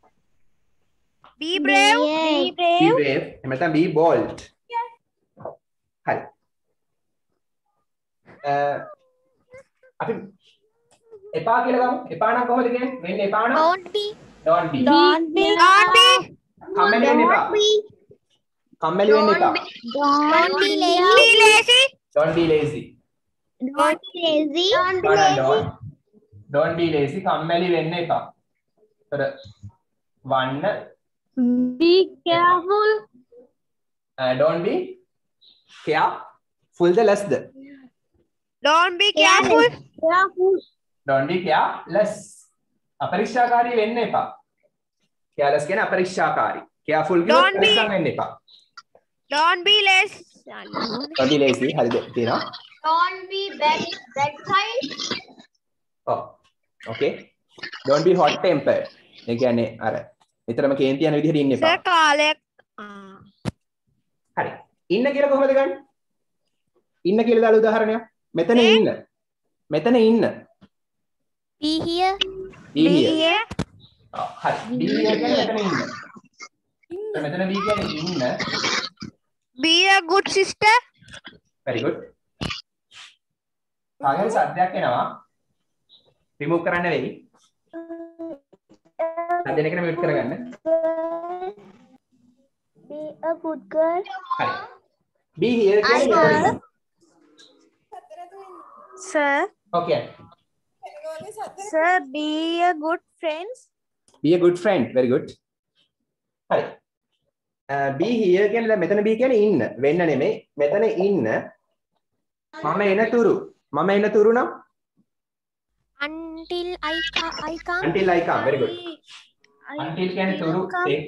Be brave. Be be brave. brave. එහෙම නැත්නම් be bold. හරි. අ අපි එපා කියලා ගමු. එපා නම් කොහොමද කියන්නේ? වෙන්නේ එපා නම් Don't be. don't be. Don't be. Don't be. කම්මැලි වෙන්න එපා. කම්මැලි වෙන්න එපා. Don't be lazy. Be lazy. don't be lazy. Don't be lazy. Don't be No, no, lazy. don't. don't be lazy. කම්මැලි වෙන්න එපා. ඒතර වන්න Be careful. uh, don't be careful the less the? Don't be careful. Careful. don't be careless. අපරික්ෂාකාරී වෙන්න එපා. careless කියන්නේ අපරික්ෂාකාරී. careful Don't කියොත් be- පරිස්සම් වෙන්න එපා. Don't be lazy. don't be lazy. හරිද? තියෙනවා. Don't be bad. Bad child. ඔව්. okay. don't be hot tempered. ඒ කියන්නේ අර විතරම කේන්ති යන විදිහට ඉන්න එපා. සර් කාලයක් ආ. හරි. ඉන්න කියලා කොහොමද ගන්නේ? ඉන්න කියලා දාලා උදාහරණයක්. මෙතන ඉන්න. මෙතන ඉන්න. Be here. be Be here. here. ඔව්, හරි. be here කියන්නේ මෙතන ඉන්න. දැන් මෙතන be කියන්නේ ඉන්න. Be a good sister. very good. ආයෙත් සද්දයක් එනවා. remove කරන්න වෙයි. සද්දෙන් එකන mute කරගන්න. Be a good girl. හරි. be here කියන්නේ මෙතන ඉන්න. Sir. okay. Sir, be a good friend. be a good friend. very good. හරි. Uh, be here කියන්නේ දැන් මෙතන be කියන්නේ ඉන්න. වෙන්න නෙමෙයි. මෙතන ඉන්න. මම එන තුරු. මම එන තුරු නම් Until I ca- I come. until I come. very good. I until කියන්නේ තුරු come. take.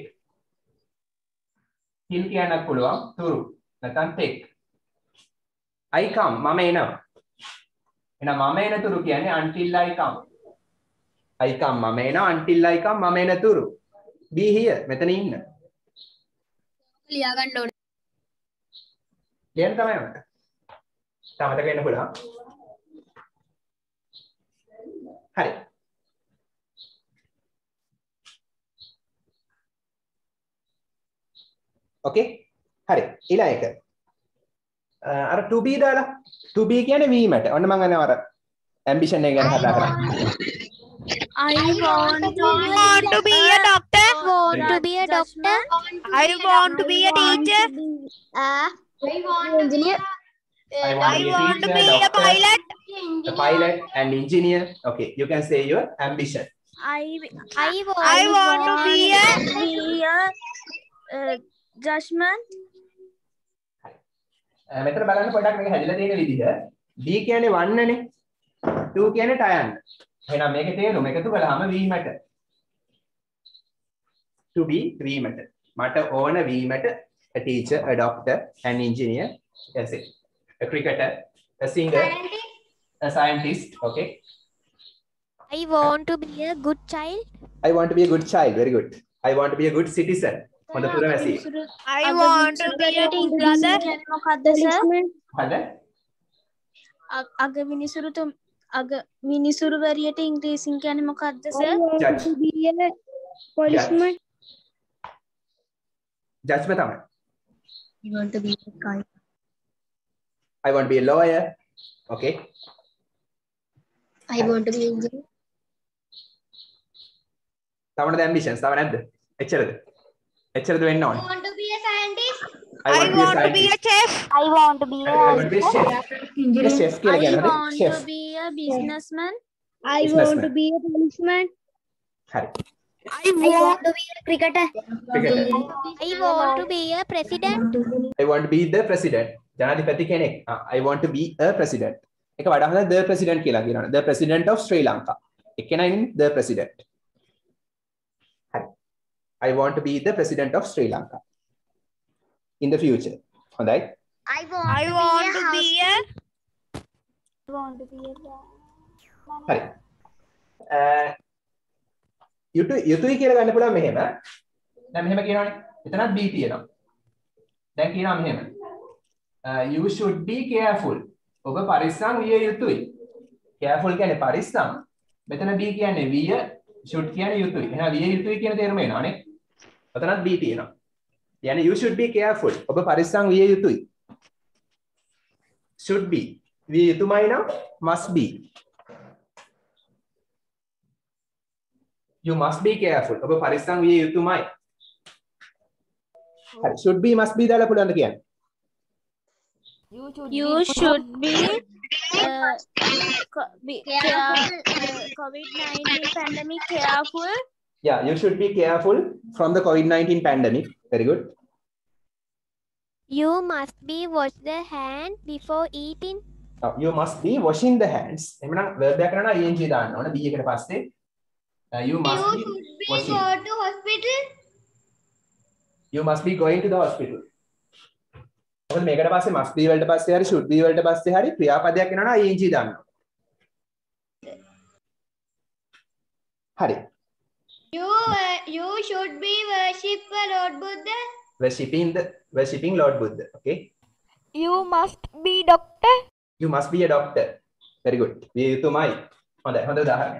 till කියන්නත් පුළුවන් තුරු. නැත්නම් take. I come මම එනවා. එහෙනම් මම එන තුරු කියන්නේ until I come. I come මම එනවා until I come මම එන තුරු. be here මෙතන ඉන්න. ලියා ගන්න ඕනේ. ලියන්න තමයි මට. තමතක වෙන්න පුළුවන්. හරි. okay හරි ඊළඟ එක අර to be දාලා to be කියන්නේ වීමට ඔන්න මම අර ambition එක ගැන කතා කරා I want to I want to be a doctor. Want to be a doctor. I want to be a teacher. Uh, I want to be a I I want want to to be be a a doctor, pilot. a pilot and engineer. Okay, you can say your ambition. I I want, I want to be a be a uh, judgment. මෙතන බලන්න පොඩ්ඩක් මේක හැදිලා තියෙන විදිහ B කියන්නේ වන්නනේ two කියන්නේ ටයන්න. එහෙනම් මේකේ තේරුම එකතු කළාම වීමට to be වීමට මට ඕන වීමට a teacher, a doctor, an engineer, that's it. A cricketer, a singer, a scientist. Okay. I want to be a good child. I want to be a good child. Very good. I want to be a good citizen. හොඳ පුරවැසියෙක්. I want to be a good brother. මොකද්ද sir? හරිද? අග මිනිසුරු තුම් අග මිනිසුරු වරියට ඉංග්‍රීසියෙන් කියන්නේ මොකද්ද sir? Judge. policeman. Judge තමයි. You want to be a guy. I want to be a lawyer. Okay. I want to be engineer. තවනද ambitions තව නැද්ද? එච්චරද? එච්චරද වෙන්න I ඕනේ. want to be a scientist. I want to be a chef. I want to be I want to be a chef. Yes, chef කියලා I කියනවා. want chef. to be a businessman. I want to be a policeman. හරි. I I want to be a cricketer. cricketer. I want to be a president. I want to be the president. ජනාධිපති කෙනෙක්. Ah, I want to be a president. එක වඩා හොඳ the president කියලා කියනවා. The president of Sri Lanka. එක කෙනා the president. හරි. I want to be the president of Sri Lanka in the future. හොඳයි. I want I to want be to a be house. a Want to be a හරි. අ යුතු යුතුයි කියලා ගන්න පුළුවන් මෙහෙම. දැන් මෙහෙම කියනවනේ. එතනත් B තියෙනවා. දැන් කියනවා මෙහෙම. You should be careful. ඔබ පරිස්සම් විය යුතුයි. Careful කියන්නේ පරිස්සම්. මෙතන B කියන්නේ විය, should කියන්නේ යුතුයි. එහෙනම් විය යුතුයි කියන තේරුම එනවානේ. එතනත් B තියෙනවා. يعني you should be careful. ඔබ පරිස්සම් විය යුතුයි. Should be. විය යුතුමයි නම් must be. You must be careful. ඔබ පරිස්සම් විය යුතුමයි. හරි. should be must be දාලා පුළුවන්ද කියන්නේ? You should be uh, co- be care, uh, COVID nineteen pandemic careful. Yeah, you should be careful from the COVID nineteen pandemic. Very good. You must be wash the hand before eating. Now, you must be washing the hands. එhmenan verb එක කරනවා ing දාන්න ඕන be එකට පස්සේ. Uh, you must You be should be washing. go to hospital. You must be going to the hospital. මොකද මේකට පස්සේ must be වලට පස්සේ හරි should be වලට පස්සේ හරි ක්‍රියාපදයක් එනවා නම් ing දාන්න ඕන. හරි. You uh, you should be worship the Lord Buddha. Worshipping the worshipping Lord Buddha. Okay. You must be doctor. You must be a doctor. Very good. විය යුතුමයි. හොඳයි. හොඳ උදාහරණයක්.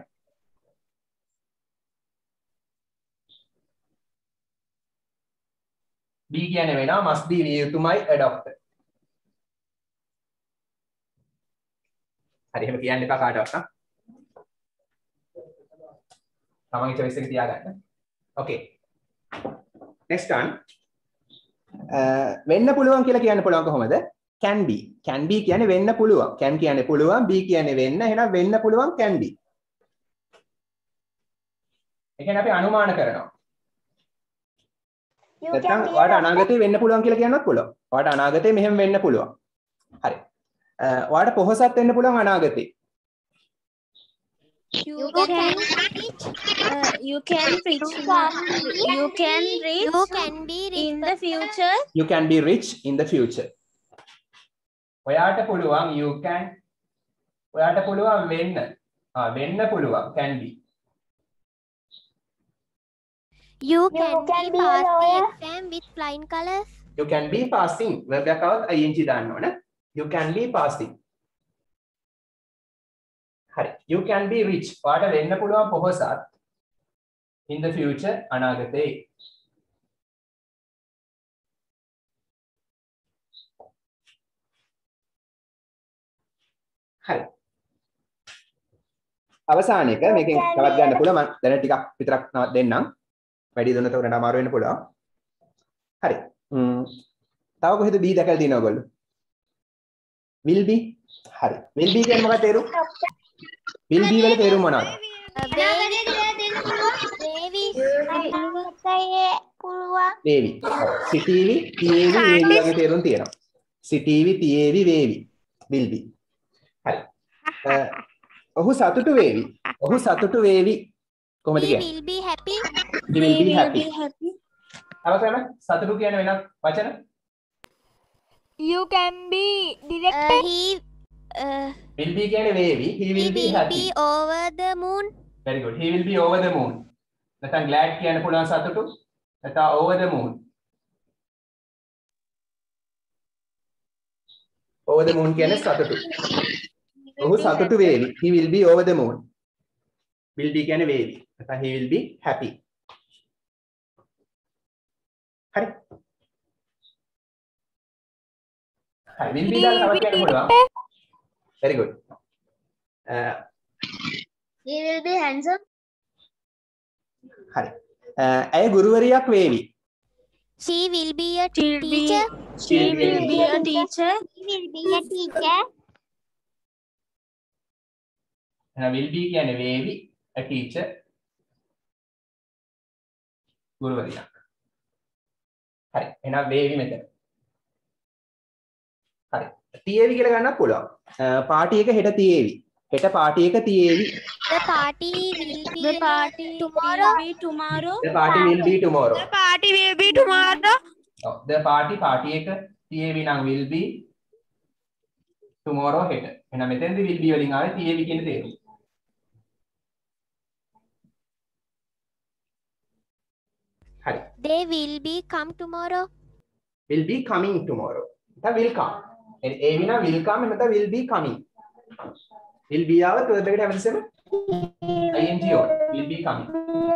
B කියන්නේ වෙනවා must be විය යුතුමයි a doctor. හරි එහෙම කියන්න එපා කාටවත් නම්. තමන්ගේ choice එක තියාගන්න. Okay. Next one. Uh, වෙන්න පුළුවන් කියලා කියන්න පුළුවන් කොහොමද? Can be. Can be කියන්නේ වෙන්න පුළුවන්. Can කියන්නේ පුළුවන්, be කියන්නේ වෙන්න. එහෙනම් වෙන්න පුළුවන් can be. ඒ කියන්නේ අපි අනුමාන කරනවා. නැත්නම් ඔයාලට අනාගතේ වෙන්න පුළුවන් කියලා කියන්නත් පුළුවන්. ඔයාලට අනාගතේ මෙහෙම වෙන්න පුළුවන්. හරි. ඔයාලට පොහොසත් වෙන්න පුළුවන් අනාගතේ. You can uh, you can reach you can reach You can be in the future. You can be rich in the future. ඔයාට පුළුවන් you can ඔයාට පුළුවන් වෙන්න. ආ වෙන්න පුළුවන් can be. You can, You can be be a pass the lawyer. exam with flying colors. You can be passing. verb එකක් આવත් ing දාන්න ඕන. You can be passing. හරි. You can be rich. ඔයාට වෙන්න පුළුවන් පොහොසත් in the future අනාගතේ. හරි. අවසාන එක මේකෙන් තවත් ගන්න පුළුවන් මම දැන් ටිකක් විතරක් දෙන්නම්. වැඩි දුන්නත් උකට අමාරු වෙන්න පුළුවන්. හරි. ම්ම් තව කොහෙද B දැකලා තියෙනව ඔයගොල්ලෝ? will be. හරි. will be කියන්නේ මොකක්ද තේරුම? will be වල තේරුම මොනවද? වේවි. සිටීවි, තියේවි, වේවි වගේ තේරුම් තියෙනවා. සිටීවි, තියේවි, වේවි. will be. හරි. ඔහු සතුටු වේවි. ඔහු සතුටු වේවි. කොහොමද He කියන්නේ? will be happy. He will be happy. happy. අවසන් සතුටු කියන වෙනත් වචන? You can be Uh, director. he uh, will be කියන්නේ වේවි. He he will be will happy. be over the moon. Very good. He will be over the moon. නැත්නම් glad කියන්න පුළුවන් සතුටු. නැත්නම් over the moon. over the moon කියන්නේ සතුටු. ඔහු සතුටු වේවි. He will be over the moon. will be කියන්නේ වේවි. නැත්නම් he will be happy. හරි. හරි. will be දාලා තවත් කියන්න පුළුවන්. very good. Uh, He will be handsome. හරි. ඇය ගුරුවරියක් වේවි. She will be a She will be- teacher. She will be a teacher. He will be a teacher. එහෙනම් will be කියන්නේ වේවි a teacher ගුරුවරියක්. හරි. එහෙනම් වේවි මෙතන. හරි. තියේවි කියලා ගන්නත් පුළුවන්. පාටි එක හෙට තියේවි. හෙට පාටි එක තියේවි. The party will be The party tomorrow. will be tomorrow. The party will be tomorrow. The party will be tomorrow. ඔව්. The party පාටි එක තියේවි නම් will be tomorrow හෙට. එහෙනම් මෙතෙන්දී will be වලින් ආවේ තියේවි කියන තේරුම. හරි. They will be come tomorrow. Will be coming tomorrow. නැත්නම් will come. ඒ ඒ විනා will come නැත්නම් will be coming. Will be ආවත් verb එකට හැමතිස්සෙම ing ඕන. Will be coming.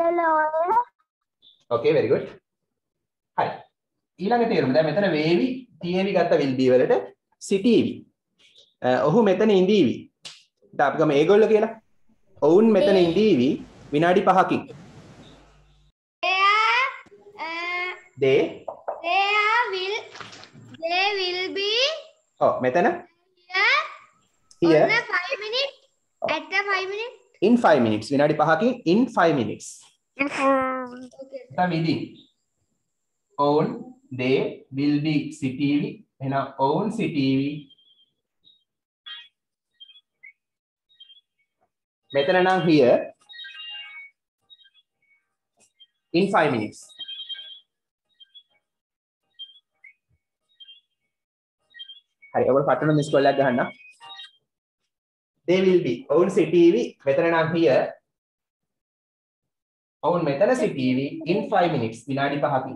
Okay, very good. හරි. ඊළඟ තේරුම දැන් මෙතන වේවි තියේවි ගත්ත will be වලට සිටීවි. ඔහු මෙතන ඉඳීවි. දැන් අපි ගමු ඒගොල්ලෝ කියලා. ඔවුන් මෙතන ඉඳීවි විනාඩි පහකින්. They they are, uh, they are will, they will be ඔව් මෙතන here, here on a five minutes, at the five minutes. in five minutes විනාඩි පහකින් in five minutes. Okay. දැන් within ඔවුන් they will be සිටීවි. එහෙනම් ඔවුන් සිටීවි මෙතන නම් here in five minutes. හරි ඔයගොල්ලෝ පට්ටන මිස් කෝල් එකක් ගහන්න. they will be ඔවුන් සිටීවි මෙතන නම් here ඔවුන් මෙතන සිටීවි in five minutes විනාඩි පහකින්.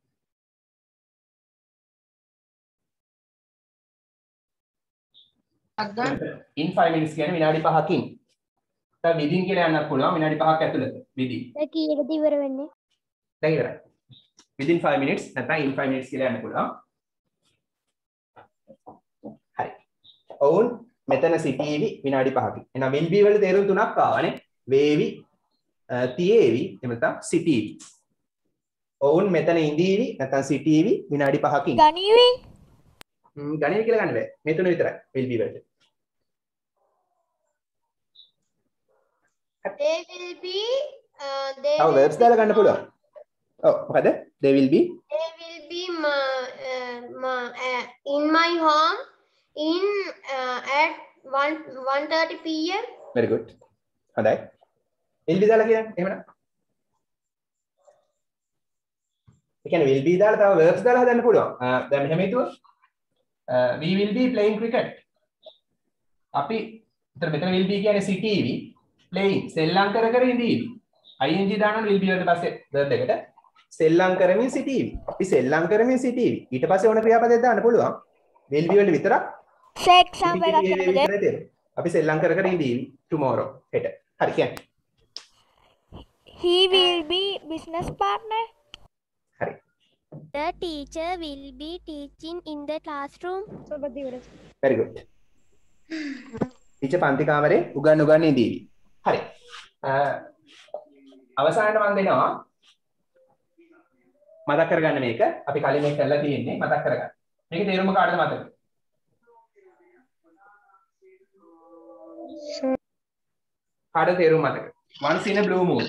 in five minutes කියන්නේ විනාඩි පහකින්. දැන් within කියලා යන්නත් පුළුවන් විනාඩි පහක් ඇතුළත within. ඒ කීයටද ඉවර වෙන්නේ? දැන් ඉවරයි. within five minutes නැත්නම් in five minutes කියලා යන්න පුළුවන්. හරි. ඔවුන් මෙතන සිටීවි විනාඩි පහකින්. එහෙනම් will be වල තේරුම් තුනක් ආවනේ. වේවි, තියේවි, එහෙම නැත්නම් සිටීවි. ඔවුන් මෙතන ඉඳීවි නැත්නම් සිටීවි විනාඩි පහකින්. ගනීවි. හ්ම් ගණේ කියලා ගන්න බෑ. මේ තුන විතරයි will be වලට. They will be, uh, they තව will verbs දාලා ගන්න පුළුවන්. ඔව් මොකද? they will be They will be ma, uh, ma, uh, in my home in uh, at one one thirty p m. very good. හොඳයි. will be දාලා කියන්නේ එහෙමනම්. ඒ කියන්නේ will be දාලා තව verbs දාලා හදන්න පුළුවන්. දැන් මෙහෙම හිතුවොත් we will be playing cricket. අපි උතර මෙතන will be කියන්නේ සිටීවි playing සෙල්ලම් කර කර ඉඳීවි. ing දානවනේ will be වලට පස්සේ verb එකට සෙල්ලම් කරමින් සිටීවි. අපි සෙල්ලම් කරමින් සිටීවි. ඊට පස්සේ ඕන ක්‍රියාපදයක් දාන්න පුළුවන්. will be වලට විතරක් For example, අපි සෙල්ලම් කර කර ඉඳීවි tomorrow හෙට. හරි කියන්නේ. he will be business partner. හරි. The teacher will be teaching in the classroom. very good. teacher පන්ති කාමරේ උගන් උගන් ඉඳීවි. හරි. අවසානයේ මම දෙනවා මතක් කරගන්න මේක. අපි කලින් මේක කරලා තියෙන්නේ මතක් කරගන්න. මේකේ තේරුම කාටද මතකද? කාටද තේරුම මතකද? once in a blue moon.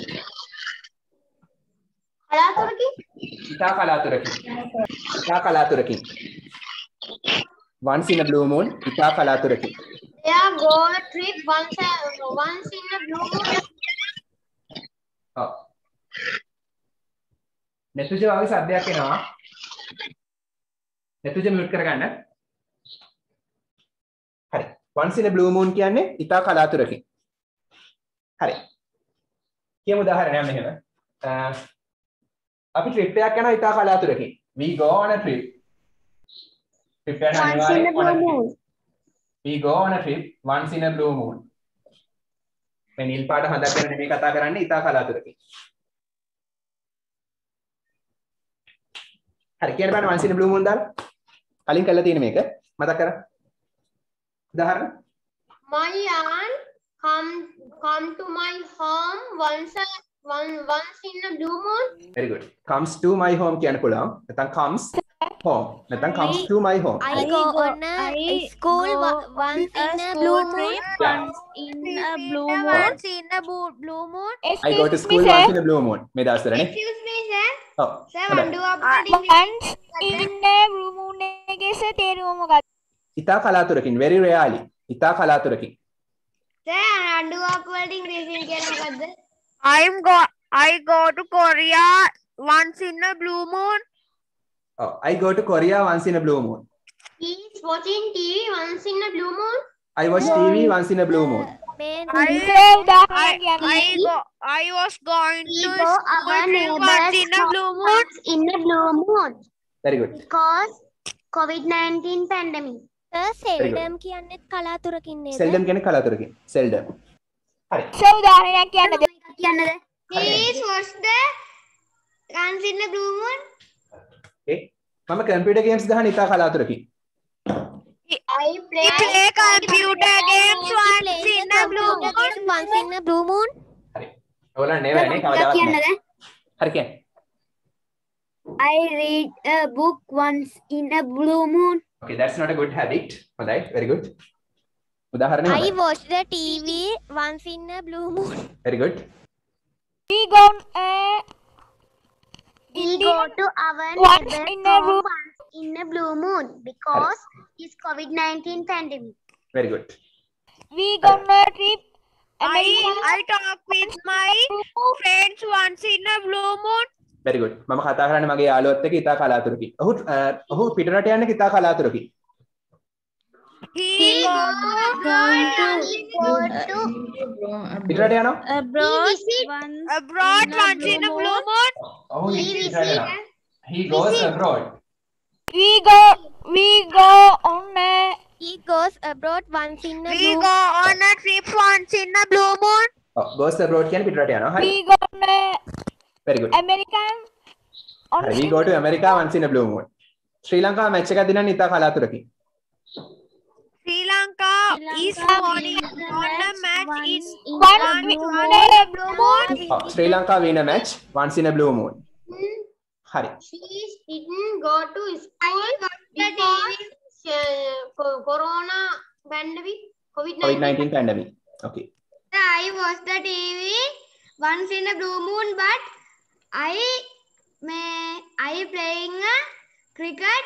කලාතුරකින් ඉතා කලාතුරකින්. ඉතා කලාතුරකින්. once in a blue moon ඉතා කලාතුරකින්. they are go on a trip once a, once in a blue moon. ඔව්. නෙතුජ වගේ සද්දයක් එනවා. නෙතුජ මියුට් කරගන්න. හරි. once in a blue moon කියන්නේ ඉතා කලාතුරකින්. හරි. කියමු උදාහරණයක් මෙහෙම. අපි trip එකක් යනවා ඉතා කලාතුරකින්. we go on a trip. trip එක අනිවාර්යයෙන් we go on a trip once in a blue moon. මේ නිල් පාට හදක් කරන නෙමෙයි කතා කරන්නේ ඉතා කලාතුරකින්. හරි කියන්න බෑ once in a blue moon දාලා. කලින් කරලා තියෙන මේක මතක් කරගන්න. උදාහරණ. My aunt come come to my home once a one once in a blue moon. Very good. Comes to my home කියන්න පුළුවන්. නැත්නම් comes home. නැත්නම් comes to my home. I go on a I school go wa- once a in a school blue moon. trip Yeah. once in a blue moon. Once in a bu- blue moon. I go to school once in a blue moon. මේ දවස්වලනේ. Excuse me, sir. ඔව්. Sir, හොඳයි. one do uploading. once in a blue moon එකේ sir තේරුම මොකක්ද? ඉතා කලාතුරකින් very rarely. ඉතා කලාතුරකින්. Sir, one do uploading reason කියන්නේ මොකද්ද? I'm go. I go to Korea once in a blue moon. Oh, I go to Korea once in a blue moon. He is watching T V once in a blue moon. I watch T V once in a blue moon. Ben, I, sir උදාහරණයක් I, කියන්න. I go. I was going We to go school our trip once in a neighbors blue moon. once in a blue moon Very good. because COVID nineteen pandemic. sir Very good. seldom කියන්නේත් කලාතුරකින් නේද? Seldom කියන්නේ කලාතුරකින්. Seldom. හරි. Sir උදාහරණයක් කියන්නද? කියන්නද? He is watched the once in a blue moon. Okay. මම computer games ගහන ඉතා කලාතුරකින්. I play. We play computer games Play once the in a blue computer moon. games once in a blue moon. හරි. ඔයාලා නෙවෙයි නේ කවදාවත්. කියන්නද? නෑ. හරි කියන්නේ. I read a book once in a blue moon. Okay, that's not a good habit. හොඳයි. Very good. උදාහරණය I හොඳයි. watch the T V once in a blue moon. Very good. we go a We go to our Once neighbor's in a home blue- once in a blue moon because it's COVID nineteen pandemic. Very good. we go on a trip I America I talk with my friends once in a blue moon. Very good. මම කතා කරන්නේ මගේ යාළුවත් එක්ක ඉතා කලාතුරකින්. ඔහු අ, ඔහු පිටරට යන්නේ ඉතා කලාතුරකින්. He We go. go to, we go to පිටරට යනවා? Abroad visit- once Abroad in a once in a blue blue moon. ඔහු we පිටරට visit යනවා. He goes abroad. we go we go on a He goes abroad once in a We blue go on a trip once in a blue moon. ඔව්. goes abroad කියන්නේ පිටරට යනවා. හරි. we go on a Very good. American on හරි. We go to America once in a blue moon. ශ්‍රී ලංකාව match එකක් දිනන්නේ ඉතා කලාතුරකින්. Sri Lanka is on on a match in One one in one a in a blue moon. ඔව්. ශ්‍රී ලංකාව win a match once in a blue moon. හරි. She didn't go to school because uh, co- corona pandemic, COVID COVID nineteen. nineteen pandemic. Okay. I watched the T V once in a blue moon, but I may I playing a cricket.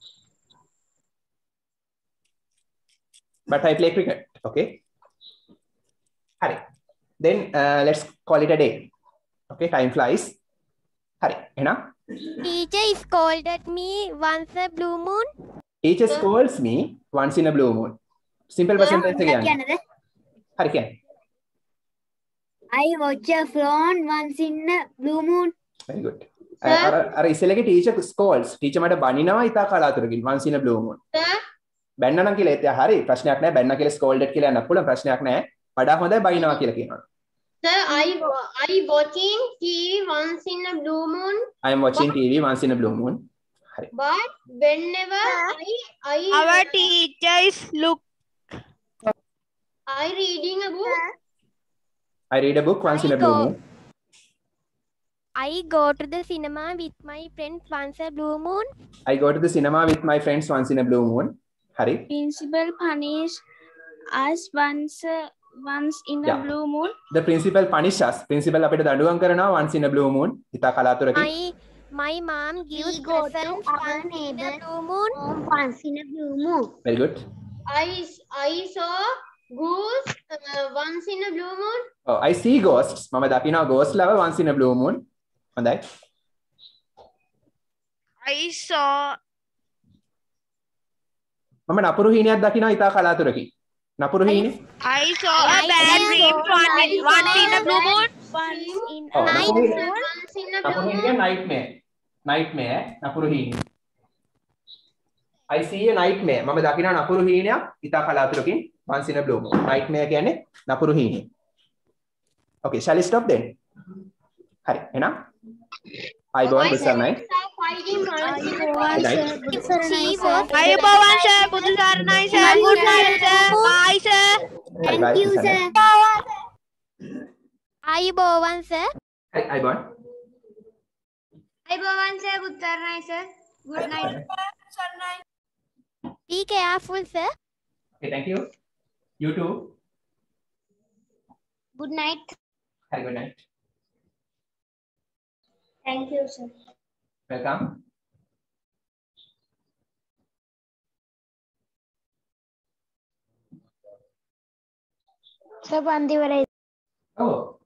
But I play cricket. Okay. Hari. Then uh, let's call it a day. Okay. Time flies. Hari. Ena. Teacher scolded me once a blue moon. Teacher scolds me once in a blue moon. Simple present tense again. කියන්නද? Hari කියන්නේ. I watch a film once in a blue moon. Very good. අර අර ඉස්සෙල්ලගේ teacher scolds. teacher මට බනිනවා ඉතා කලාතුරකින් once in a blue moon. Sir, බැන්න නම් කියලා ඒත් හරි ප්‍රශ්නයක් නැහැ. බැන්න කියලා scolded කියලා යන්න පුළුවන් ප්‍රශ්නයක් නැහැ. වඩා හොඳයි බනිනවා කියලා කියනවා. sir, I wa- I watching T V once in a blue moon, I am watching T V once in a blue moon. Hari. but whenever I I Our teacher is look. I reading a book. I read a book once in a I blue go- moon. I go to the cinema with my friends once a blue moon. I go to the cinema with my friends once in a blue moon. Hari. Principal punish us once uh, once in a Yeah. blue moon. The principal punish us. Principal අපිට දඬුවම් කරනවා once in a blue moon. ඉතා කලාතුරකින්. My my mom gives We go to presents our once in a neighbor's blue moon. home once in a blue moon. Very good. I I saw goose uh, once in a blue moon. Oh, I see ghosts. මම දකිනවා ghost ලව once in a blue moon. හොඳයි. I saw. මම නපුරු හීනයක් දකිනවා ඉතා කලාතුරකින්. නපුරු හීනේ. I saw a bad dream once in, once in a blue moon. Once in Oh, a night blue moon. moon. Once in a නපුරු blue හීනේ moon. කියන්නේ nightmare. Nightmare නපුරු හීනේ. I see a nightmare. මම දකිනවා නපුරු හීනයක් ඉතා කලාතුරකින් once in a blue moon. Nightmare කියන්නේ නපුරු හීනේ. Okay, shall we stop then? හරි. එහෙනම් අයිබෝන් බුසර්ණයි. Fighting once in a Good night. She was අයබෝවන් සර් බුදු සරණයි sir good night sir bye sir Bye bye, Thank you, Susanna. sir. Ayubowan sir. Hi, hi, Bon. අයිබෝවන් sir උත්තරණයි sir good night Be careful, sir. Okay, thank you. You too. good night Have a good night. thank you sir Welcome. Sir, පන්ති වල Oh,